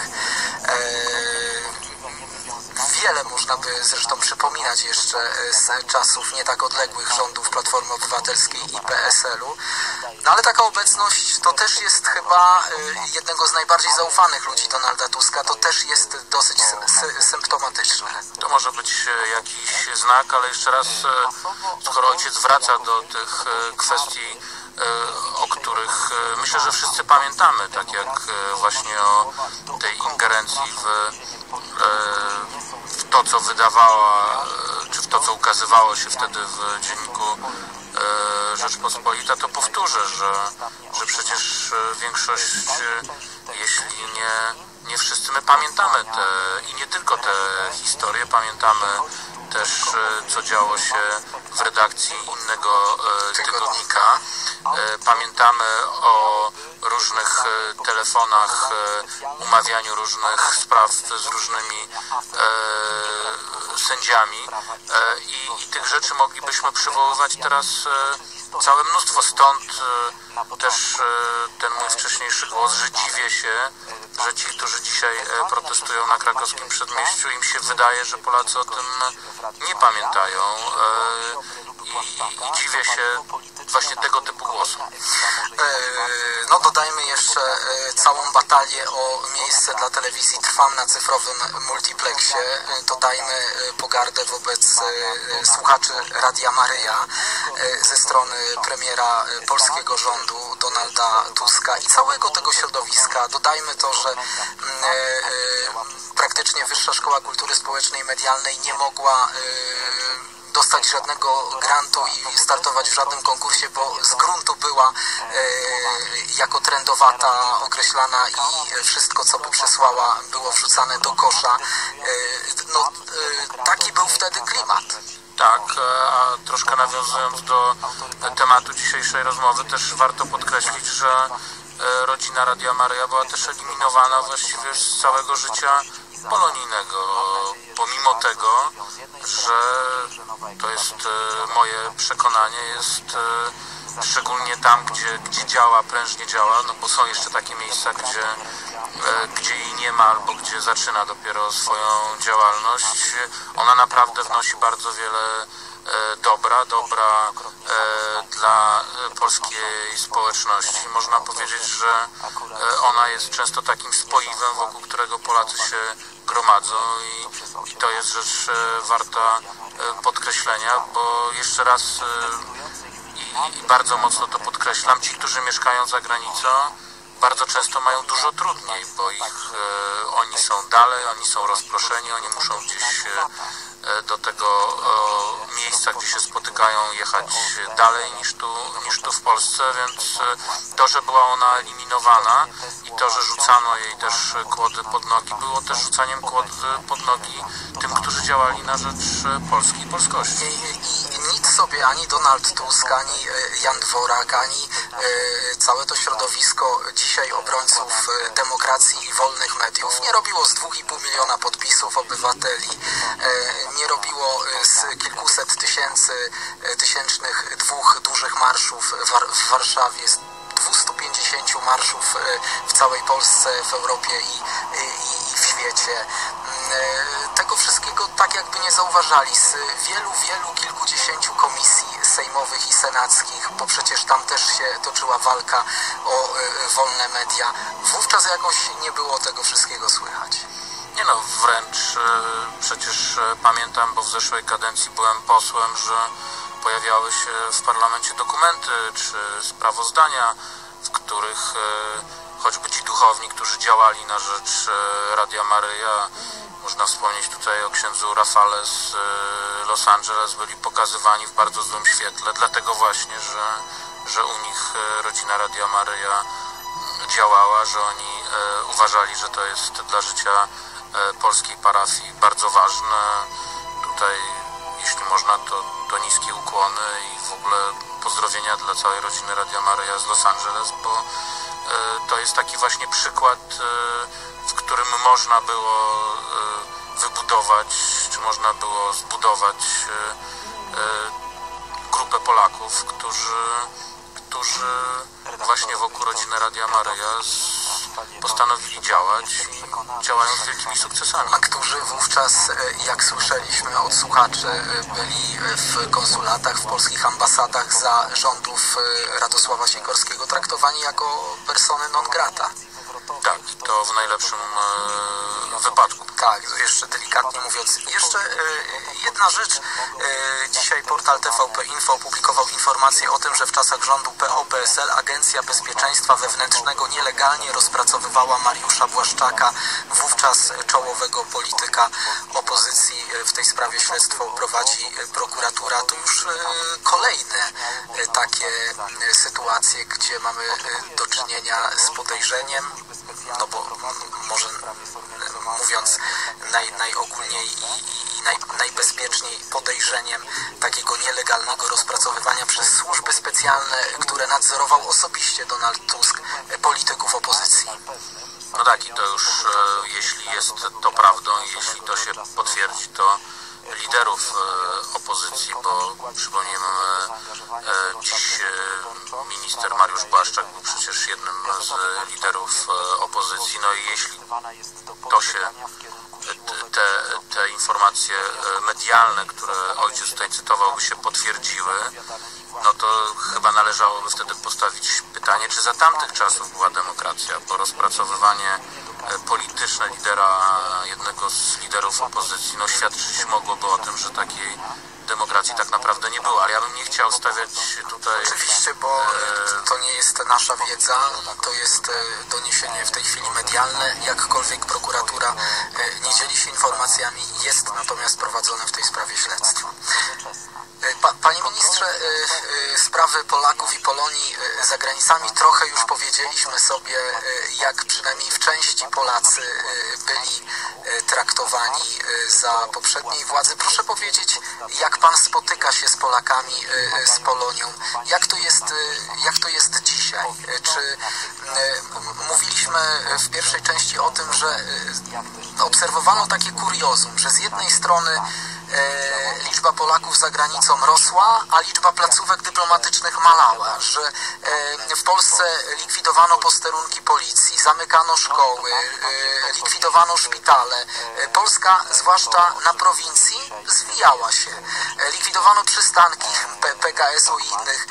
Wiele można by zresztą przypominać jeszcze z czasów nie tak odległych rządów Platformy Obywatelskiej i PSL-u. No ale taka obecność to też jest chyba jednego z najbardziej zaufanych ludzi Donalda Tuska, to też jest dosyć symptomatyczne. To może być jakiś znak, ale jeszcze raz, skoro ojciec wraca do tych kwestii, o których myślę, że wszyscy pamiętamy, tak jak właśnie o tej ingerencji w to, co wydawała, czy w to, co ukazywało się wtedy w dzienniku Rzeczpospolita, to powtórzę, że przecież większość, jeśli nie wszyscy, my pamiętamy i nie tylko te historie, pamiętamy też, co działo się w redakcji innego tygodnika. Pamiętamy o różnych telefonach, umawianiu różnych spraw z różnymi sędziami i tych rzeczy moglibyśmy przywoływać teraz całe mnóstwo. Stąd też ten mój wcześniejszy głos, że dziwię się, że ci, którzy dzisiaj protestują na krakowskim Przedmieściu, im się wydaje, że Polacy o tym nie pamiętają i dziwię się właśnie tego typu głosu. No dodajmy jeszcze całą batalię o miejsce dla telewizji Trwam na cyfrowym multiplexie. Dodajmy pogardę wobec słuchaczy Radia Maryja ze strony premiera polskiego rządu Donalda Tuska i całego tego środowiska. Dodajmy to, że praktycznie Wyższa Szkoła Kultury Społecznej i Medialnej nie mogła dostać żadnego grantu i startować w żadnym konkursie, bo z gruntu była jako trendowata określana i wszystko, co by przesłała, było wrzucane do kosza. No, taki był wtedy klimat. Tak, a troszkę nawiązując do tematu dzisiejszej rozmowy, też warto podkreślić, że rodzina Radia Maryja była też eliminowana właściwie z całego życia polonijnego, pomimo tego, że to jest moje przekonanie, jest szczególnie tam, gdzie działa, prężnie działa, no bo są jeszcze takie miejsca, gdzie jej nie ma albo gdzie zaczyna dopiero swoją działalność. Ona naprawdę wnosi bardzo wiele dobra dla polskiej społeczności. Można powiedzieć, że ona jest często takim spoiwem, wokół którego Polacy się gromadzą i to jest rzecz warta podkreślenia, bo jeszcze raz i bardzo mocno to podkreślam, ci, którzy mieszkają za granicą, bardzo często mają dużo trudniej, bo oni są dalej, oni są rozproszeni, oni muszą gdzieś do tego miejsca, gdzie się spotykają, jechać dalej niż tu w Polsce, więc to, że była ona eliminowana i to, że rzucano jej też kłody pod nogi, było też rzucaniem kłod pod nogi tym, którzy działali na rzecz Polski i polskości. I nic sobie ani Donald Tusk, ani Jan Dworak, ani całe to środowisko dzisiaj obrońców demokracji i wolnych mediów nie robiło z 2,5 miliona podpisów obywateli, nie robiło z kilkuset tysięcznych dwóch dużych marszów w Warszawie, z 250 marszów w całej Polsce, w Europie i w świecie. Tego wszystkiego tak jakby nie zauważali z wielu, kilkudziesięciu komisji sejmowych i senackich, bo przecież tam też się toczyła walka o wolne media. Wówczas jakoś nie było tego wszystkiego słychać. Nie no, wręcz przecież pamiętam, bo w zeszłej kadencji byłem posłem, że pojawiały się w parlamencie dokumenty czy sprawozdania, w których choćby ci duchowni, którzy działali na rzecz Radia Maryja, można wspomnieć tutaj o księdzu Rafale z Los Angeles, byli pokazywani w bardzo złym świetle, dlatego właśnie, że u nich rodzina Radia Maryja działała, że oni uważali, że to jest dla życia polskiej parafii bardzo ważne. Tutaj, jeśli można, to niskie ukłony i w ogóle pozdrowienia dla całej rodziny Radia Maryja z Los Angeles, bo to jest taki właśnie przykład, w którym można było wybudować, czy można było zbudować grupę Polaków, którzy właśnie wokół rodziny Radia Maryja postanowili działać i działają z wielkimi sukcesami. A którzy wówczas, jak słyszeliśmy od słuchaczy, byli w konsulatach, w polskich ambasadach za rządów Radosława Sikorskiego traktowani jako persony non grata. Tak, to w najlepszym wypadku. Tak, jeszcze delikatnie mówiąc. Jeszcze jedna rzecz. Dzisiaj portal TVP Info opublikował informację o tym, że w czasach rządu PO-PSL Agencja Bezpieczeństwa Wewnętrznego nielegalnie rozpracowywała Mariusza Błaszczaka, wówczas czołowego polityka opozycji. W tej sprawie śledztwo prowadzi prokuratura. To już kolejne takie sytuacje, gdzie mamy do czynienia z podejrzeniem, no bo może mówiąc najogólniej i najbezpieczniej podejrzeniem takiego nielegalnego rozpracowywania przez służby specjalne, które nadzorował osobiście Donald Tusk, polityków opozycji. No tak, i to już jeśli jest to prawdą, jeśli to się potwierdzi, to liderów opozycji, bo przypomnijmy, dziś minister Mariusz Błaszczak był przecież jednym z liderów opozycji, no i jeśli to się te informacje medialne, które ojciec tutaj cytował, by się potwierdziły, no to chyba należałoby wtedy postawić pytanie, czy za tamtych czasów była demokracja, bo rozpracowywanie polityczne lidera, jednego z liderów opozycji, no świadczyć mogłoby o tym, że takiej demokracji tak naprawdę nie było, ale ja bym nie chciał stawiać tutaj... Oczywiście, bo to nie jest nasza wiedza, to jest doniesienie w tej chwili medialne, jakkolwiek prokuratura nie dzieli się informacjami, jest natomiast prowadzone w tej sprawie śledztwo. Panie ministrze, sprawy Polaków i Polonii za granicami trochę już powiedzieliśmy sobie, jak przynajmniej w części Polacy byli traktowani za poprzedniej władzy. Proszę powiedzieć, jak pan spotyka się z Polakami, z Polonią? Jak to jest dzisiaj? Czy mówiliśmy w pierwszej części o tym, że obserwowano takie kuriozum, że z jednej strony liczba Polaków za granicą rosła, a liczba placówek dyplomatycznych malała, że w Polsce likwidowano posterunki policji, zamykano szkoły, likwidowano szpitale. Polska, zwłaszcza na prowincji, zwijała się. Likwidowano przystanki PKS-u i innych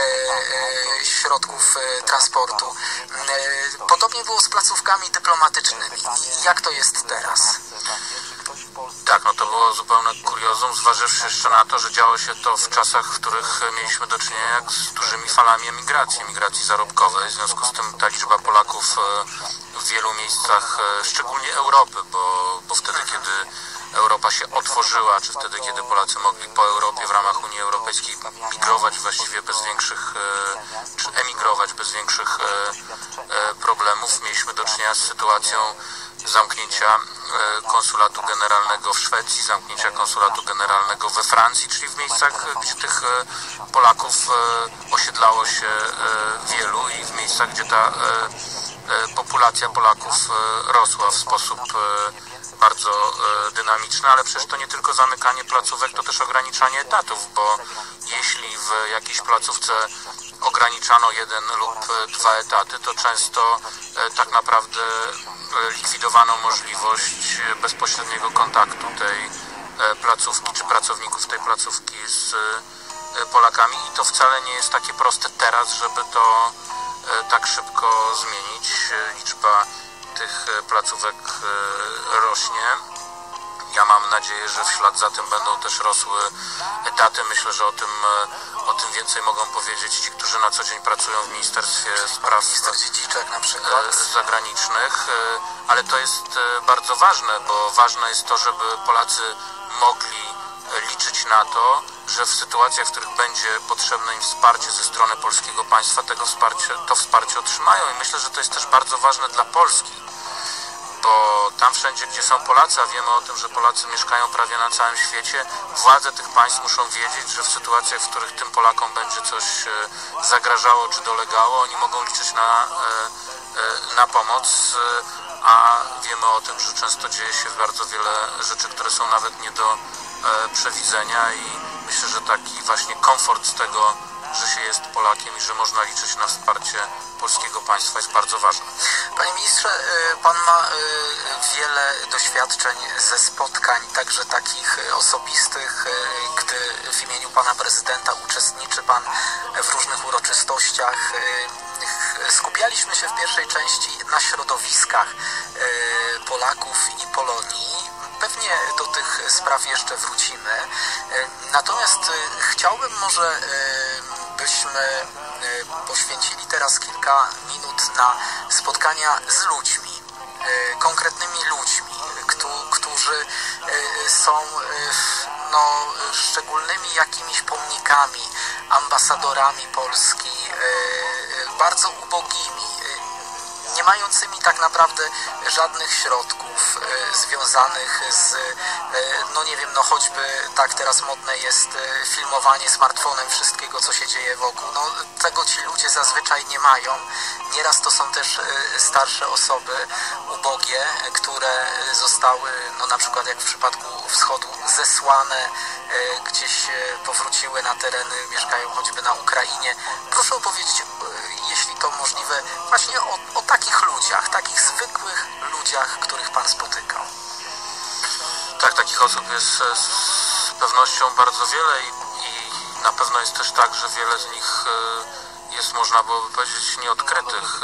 środków transportu. Podobnie było z placówkami dyplomatycznymi. Jak to jest teraz? Tak, no to było zupełne kuriozum, zważywszy jeszcze na to, że działo się to w czasach, w których mieliśmy do czynienia z dużymi falami emigracji zarobkowej. W związku z tym ta liczba Polaków w wielu miejscach, szczególnie Europy, bo wtedy, kiedy Europa się otworzyła, czy wtedy, kiedy Polacy mogli po Europie w ramach Unii Europejskiej migrować właściwie bez większych, czy emigrować bez większych problemów, mieliśmy do czynienia z sytuacją zamknięcia konsulatu generalnego w Szwecji, zamknięcia konsulatu generalnego we Francji, czyli w miejscach, gdzie tych Polaków osiedlało się wielu i w miejscach, gdzie ta populacja Polaków rosła w sposób bardzo dynamiczny, ale przecież to nie tylko zamykanie placówek, to też ograniczanie etatów, bo jeśli w jakiejś placówce ograniczano 1 lub 2 etaty, to często tak naprawdę likwidowano możliwość bezpośredniego kontaktu tej placówki czy pracowników tej placówki z Polakami i to wcale nie jest takie proste teraz, żeby to tak szybko zmienić. Liczba tych placówek rośnie. Ja mam nadzieję, że w ślad za tym będą też rosły etaty. Myślę, że o tym więcej mogą powiedzieć ci, którzy na co dzień pracują w Ministerstwie Spraw Zagranicznych. Ale to jest bardzo ważne, bo ważne jest to, żeby Polacy mogli liczyć na to, że w sytuacjach, w których będzie potrzebne im wsparcie ze strony polskiego państwa, to wsparcie otrzymają. I myślę, że to jest też bardzo ważne dla Polski, bo tam wszędzie, gdzie są Polacy, a wiemy o tym, że Polacy mieszkają prawie na całym świecie, władze tych państw muszą wiedzieć, że w sytuacjach, w których tym Polakom będzie coś zagrażało czy dolegało, oni mogą liczyć na pomoc, a wiemy o tym, że często dzieje się bardzo wiele rzeczy, które są nawet nie do przewidzenia i myślę, że taki właśnie komfort z tego, że się jest Polakiem i że można liczyć na wsparcie polskiego państwa jest bardzo ważny. Panie ministrze, pan ma wiele doświadczeń ze spotkań, także takich osobistych, gdy w imieniu pana prezydenta uczestniczy pan w różnych uroczystościach. Skupialiśmy się w pierwszej części na środowiskach Polaków i Polonii. Pewnie do tych spraw jeszcze wrócimy. Natomiast chciałbym może, byśmy poświęcili teraz kilka minut na spotkania z ludźmi, konkretnymi ludźmi, którzy są szczególnymi jakimiś pomnikami, ambasadorami Polski, bardzo ubogimi, nie mającymi tak naprawdę żadnych środków związanych z, choćby tak teraz modne jest filmowanie smartfonem wszystkiego, co się dzieje wokół. Tego ci ludzie zazwyczaj nie mają. Nieraz to są też starsze osoby, ubogie, które zostały, na przykład jak w przypadku Wschodu, zesłane, gdzieś powróciły na tereny, mieszkają choćby na Ukrainie. Proszę opowiedzieć, jeśli to możliwe, właśnie o takich ludziach, takich zwykłych ludziach, których pan spotykał. Tak, takich osób jest z pewnością bardzo wiele i na pewno jest też tak, że wiele z nich jest, można byłoby powiedzieć, nieodkrytych.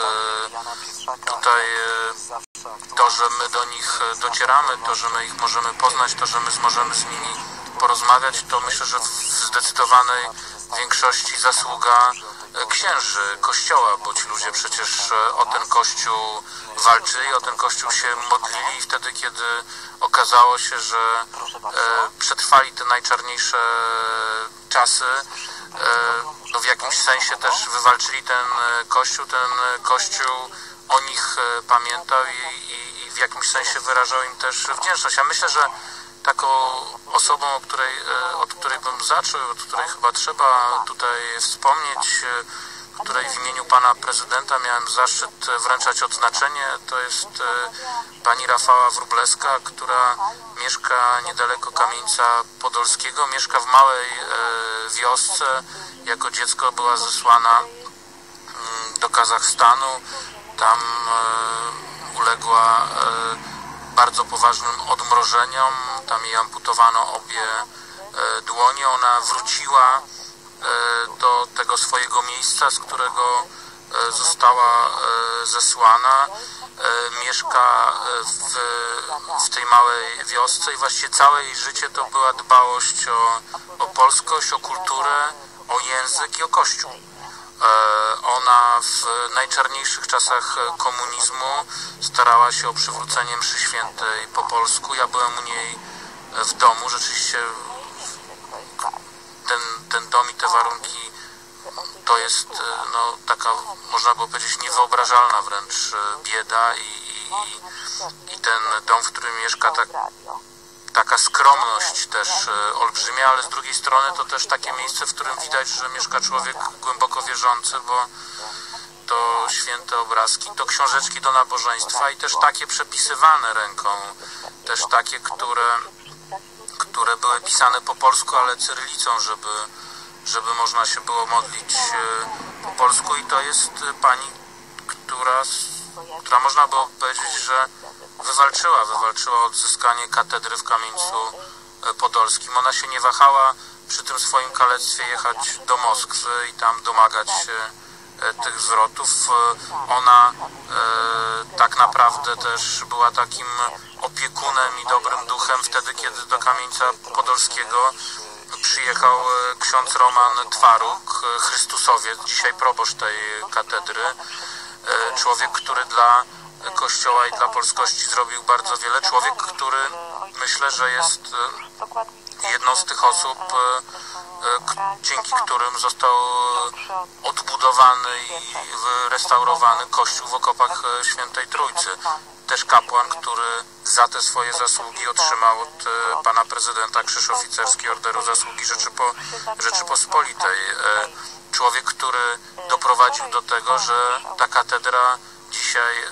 Tutaj to, że my do nich docieramy, to, że my ich możemy poznać, to, że my możemy z nimi porozmawiać, to myślę, że w zdecydowanej większości zasługa księży Kościoła, bo ci ludzie przecież o ten Kościół walczyli, o ten Kościół się modlili i wtedy, kiedy okazało się, że przetrwali te najczarniejsze czasy, w jakimś sensie też wywalczyli ten Kościół o nich pamiętał i w jakimś sensie wyrażał im też wdzięczność. Ja myślę, że taką osobą, od której bym zaczął, od której chyba trzeba tutaj wspomnieć, której w imieniu pana prezydenta miałem zaszczyt wręczać odznaczenie, to jest pani Rafała Wróblewska, która mieszka niedaleko Kamieńca Podolskiego, mieszka w małej wiosce. Jako dziecko była zesłana do Kazachstanu, tam uległa bardzo poważnym odmrożeniom, tam jej amputowano obie dłonie. Ona wróciła do tego swojego miejsca, z którego została zesłana. Mieszka w tej małej wiosce i właściwie całe jej życie to była dbałość o polskość, o kulturę, o język i o Kościół. Ona w najczarniejszych czasach komunizmu starała się o przywrócenie mszy świętej po polsku. Ja byłem u niej w domu. Rzeczywiście ten dom i te warunki to jest taka, można by powiedzieć, niewyobrażalna wręcz bieda i i ten dom, w którym mieszka, taka skromność też olbrzymia, ale z drugiej strony to też takie miejsce, w którym widać, że mieszka człowiek głęboko wierzący, bo to święte obrazki, to książeczki do nabożeństwa i też takie przepisywane ręką, też takie, które były pisane po polsku, ale cyrylicą, żeby można się było modlić po polsku i to jest pani, która można było powiedzieć, że wywalczyła odzyskanie katedry w Kamieńcu Podolskim. Ona się nie wahała przy tym swoim kalectwie jechać do Moskwy i tam domagać się tych zwrotów. Ona tak naprawdę też była takim opiekunem i dobrym duchem wtedy, kiedy do Kamieńca Podolskiego przyjechał ksiądz Roman Twaruk, Chrystusowiec, dzisiaj proboszcz tej katedry. Człowiek, który dla Kościoła i dla polskości zrobił bardzo wiele. Człowiek, który myślę, że jest jedną z tych osób, dzięki którym został odbudowany i restaurowany Kościół w okopach Świętej Trójcy. Też kapłan, który za te swoje zasługi otrzymał od pana prezydenta Krzyż Oficerski Orderu Zasługi Rzeczypospolitej. Człowiek, który doprowadził do tego, że ta katedra dzisiaj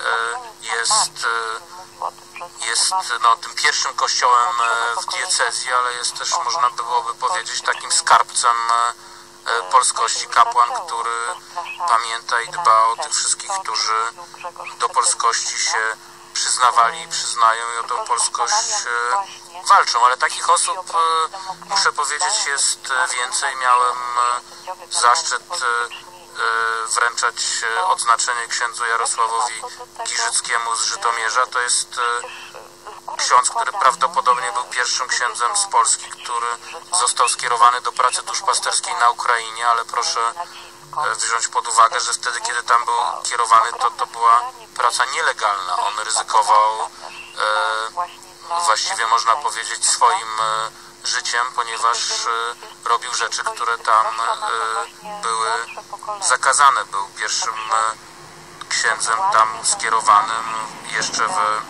jest tym pierwszym kościołem w diecezji, ale jest też, można byłoby powiedzieć, takim skarbcem polskości. Kapłan, który pamięta i dba o tych wszystkich, którzy do polskości się przyznawali i przyznają i o tą polskość walczą. Ale takich osób, muszę powiedzieć, jest więcej. Miałem zaszczyt wręczać odznaczenie księdzu Jarosławowi Giżyckiemu z Żytomierza. To jest ksiądz, który prawdopodobnie był pierwszym księdzem z Polski, który został skierowany do pracy duszpasterskiej na Ukrainie, ale proszę wziąć pod uwagę, że wtedy, kiedy tam był kierowany, to była praca nielegalna. On ryzykował właściwie, można powiedzieć, swoim życiem, ponieważ robił rzeczy, które tam były zakazane. Był pierwszym księdzem tam skierowanym jeszcze w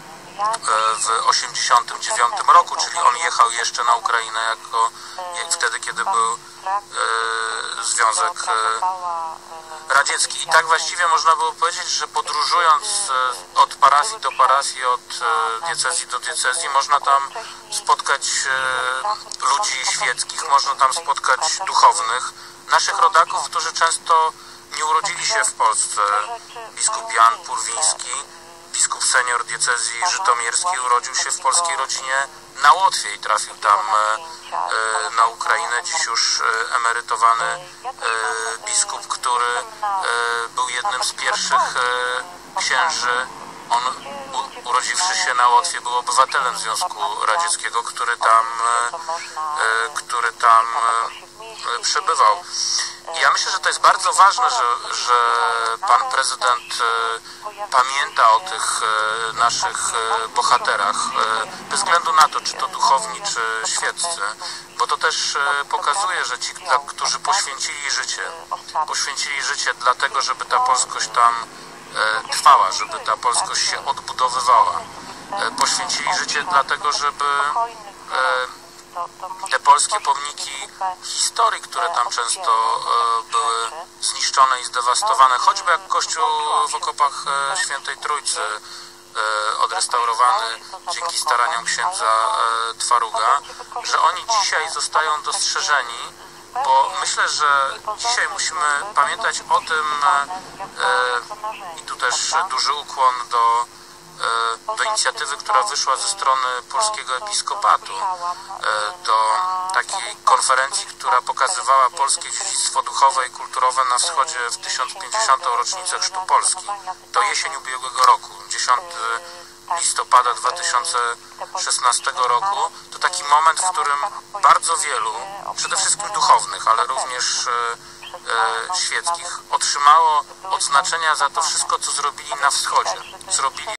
1989 roku, czyli on jechał jeszcze na Ukrainę wtedy, kiedy był Związek Radziecki. I tak właściwie można było powiedzieć, że podróżując od parafii do parafii, od diecezji do diecezji, można tam spotkać ludzi świeckich, można tam spotkać duchownych, naszych rodaków, którzy często nie urodzili się w Polsce. Biskup Jan Purwiński, biskup senior diecezji żytomierskiej, urodził się w polskiej rodzinie na Łotwie i trafił tam na Ukrainę. Dziś już emerytowany biskup, który był jednym z pierwszych księży. On, urodziwszy się na Łotwie, był obywatelem Związku Radzieckiego, który tam przebywał. I ja myślę, że to jest bardzo ważne, że pan prezydent pamięta o tych naszych bohaterach, bez względu na to, czy to duchowni, czy świeccy, bo to też pokazuje, że ci, którzy poświęcili życie dlatego, żeby ta polskość tam trwała, żeby ta polskość się odbudowywała. Poświęcili życie dlatego, żeby te polskie pomniki historii, które tam często były zniszczone i zdewastowane, choćby jak kościół w okopach Świętej Trójcy, odrestaurowany dzięki staraniom księdza Twaruga, że oni dzisiaj zostają dostrzeżeni, bo myślę, że dzisiaj musimy pamiętać o tym i tu też duży ukłon do inicjatywy, która wyszła ze strony polskiego episkopatu, do takiej konferencji, która pokazywała polskie dziedzictwo duchowe i kulturowe na wschodzie w 1050. rocznicę Chrztu Polski. To jesień ubiegłego roku, 10 listopada 2016 roku, to taki moment, w którym bardzo wielu, przede wszystkim duchownych, ale również świeckich, otrzymało odznaczenia za to wszystko, co zrobili na wschodzie. Zrobili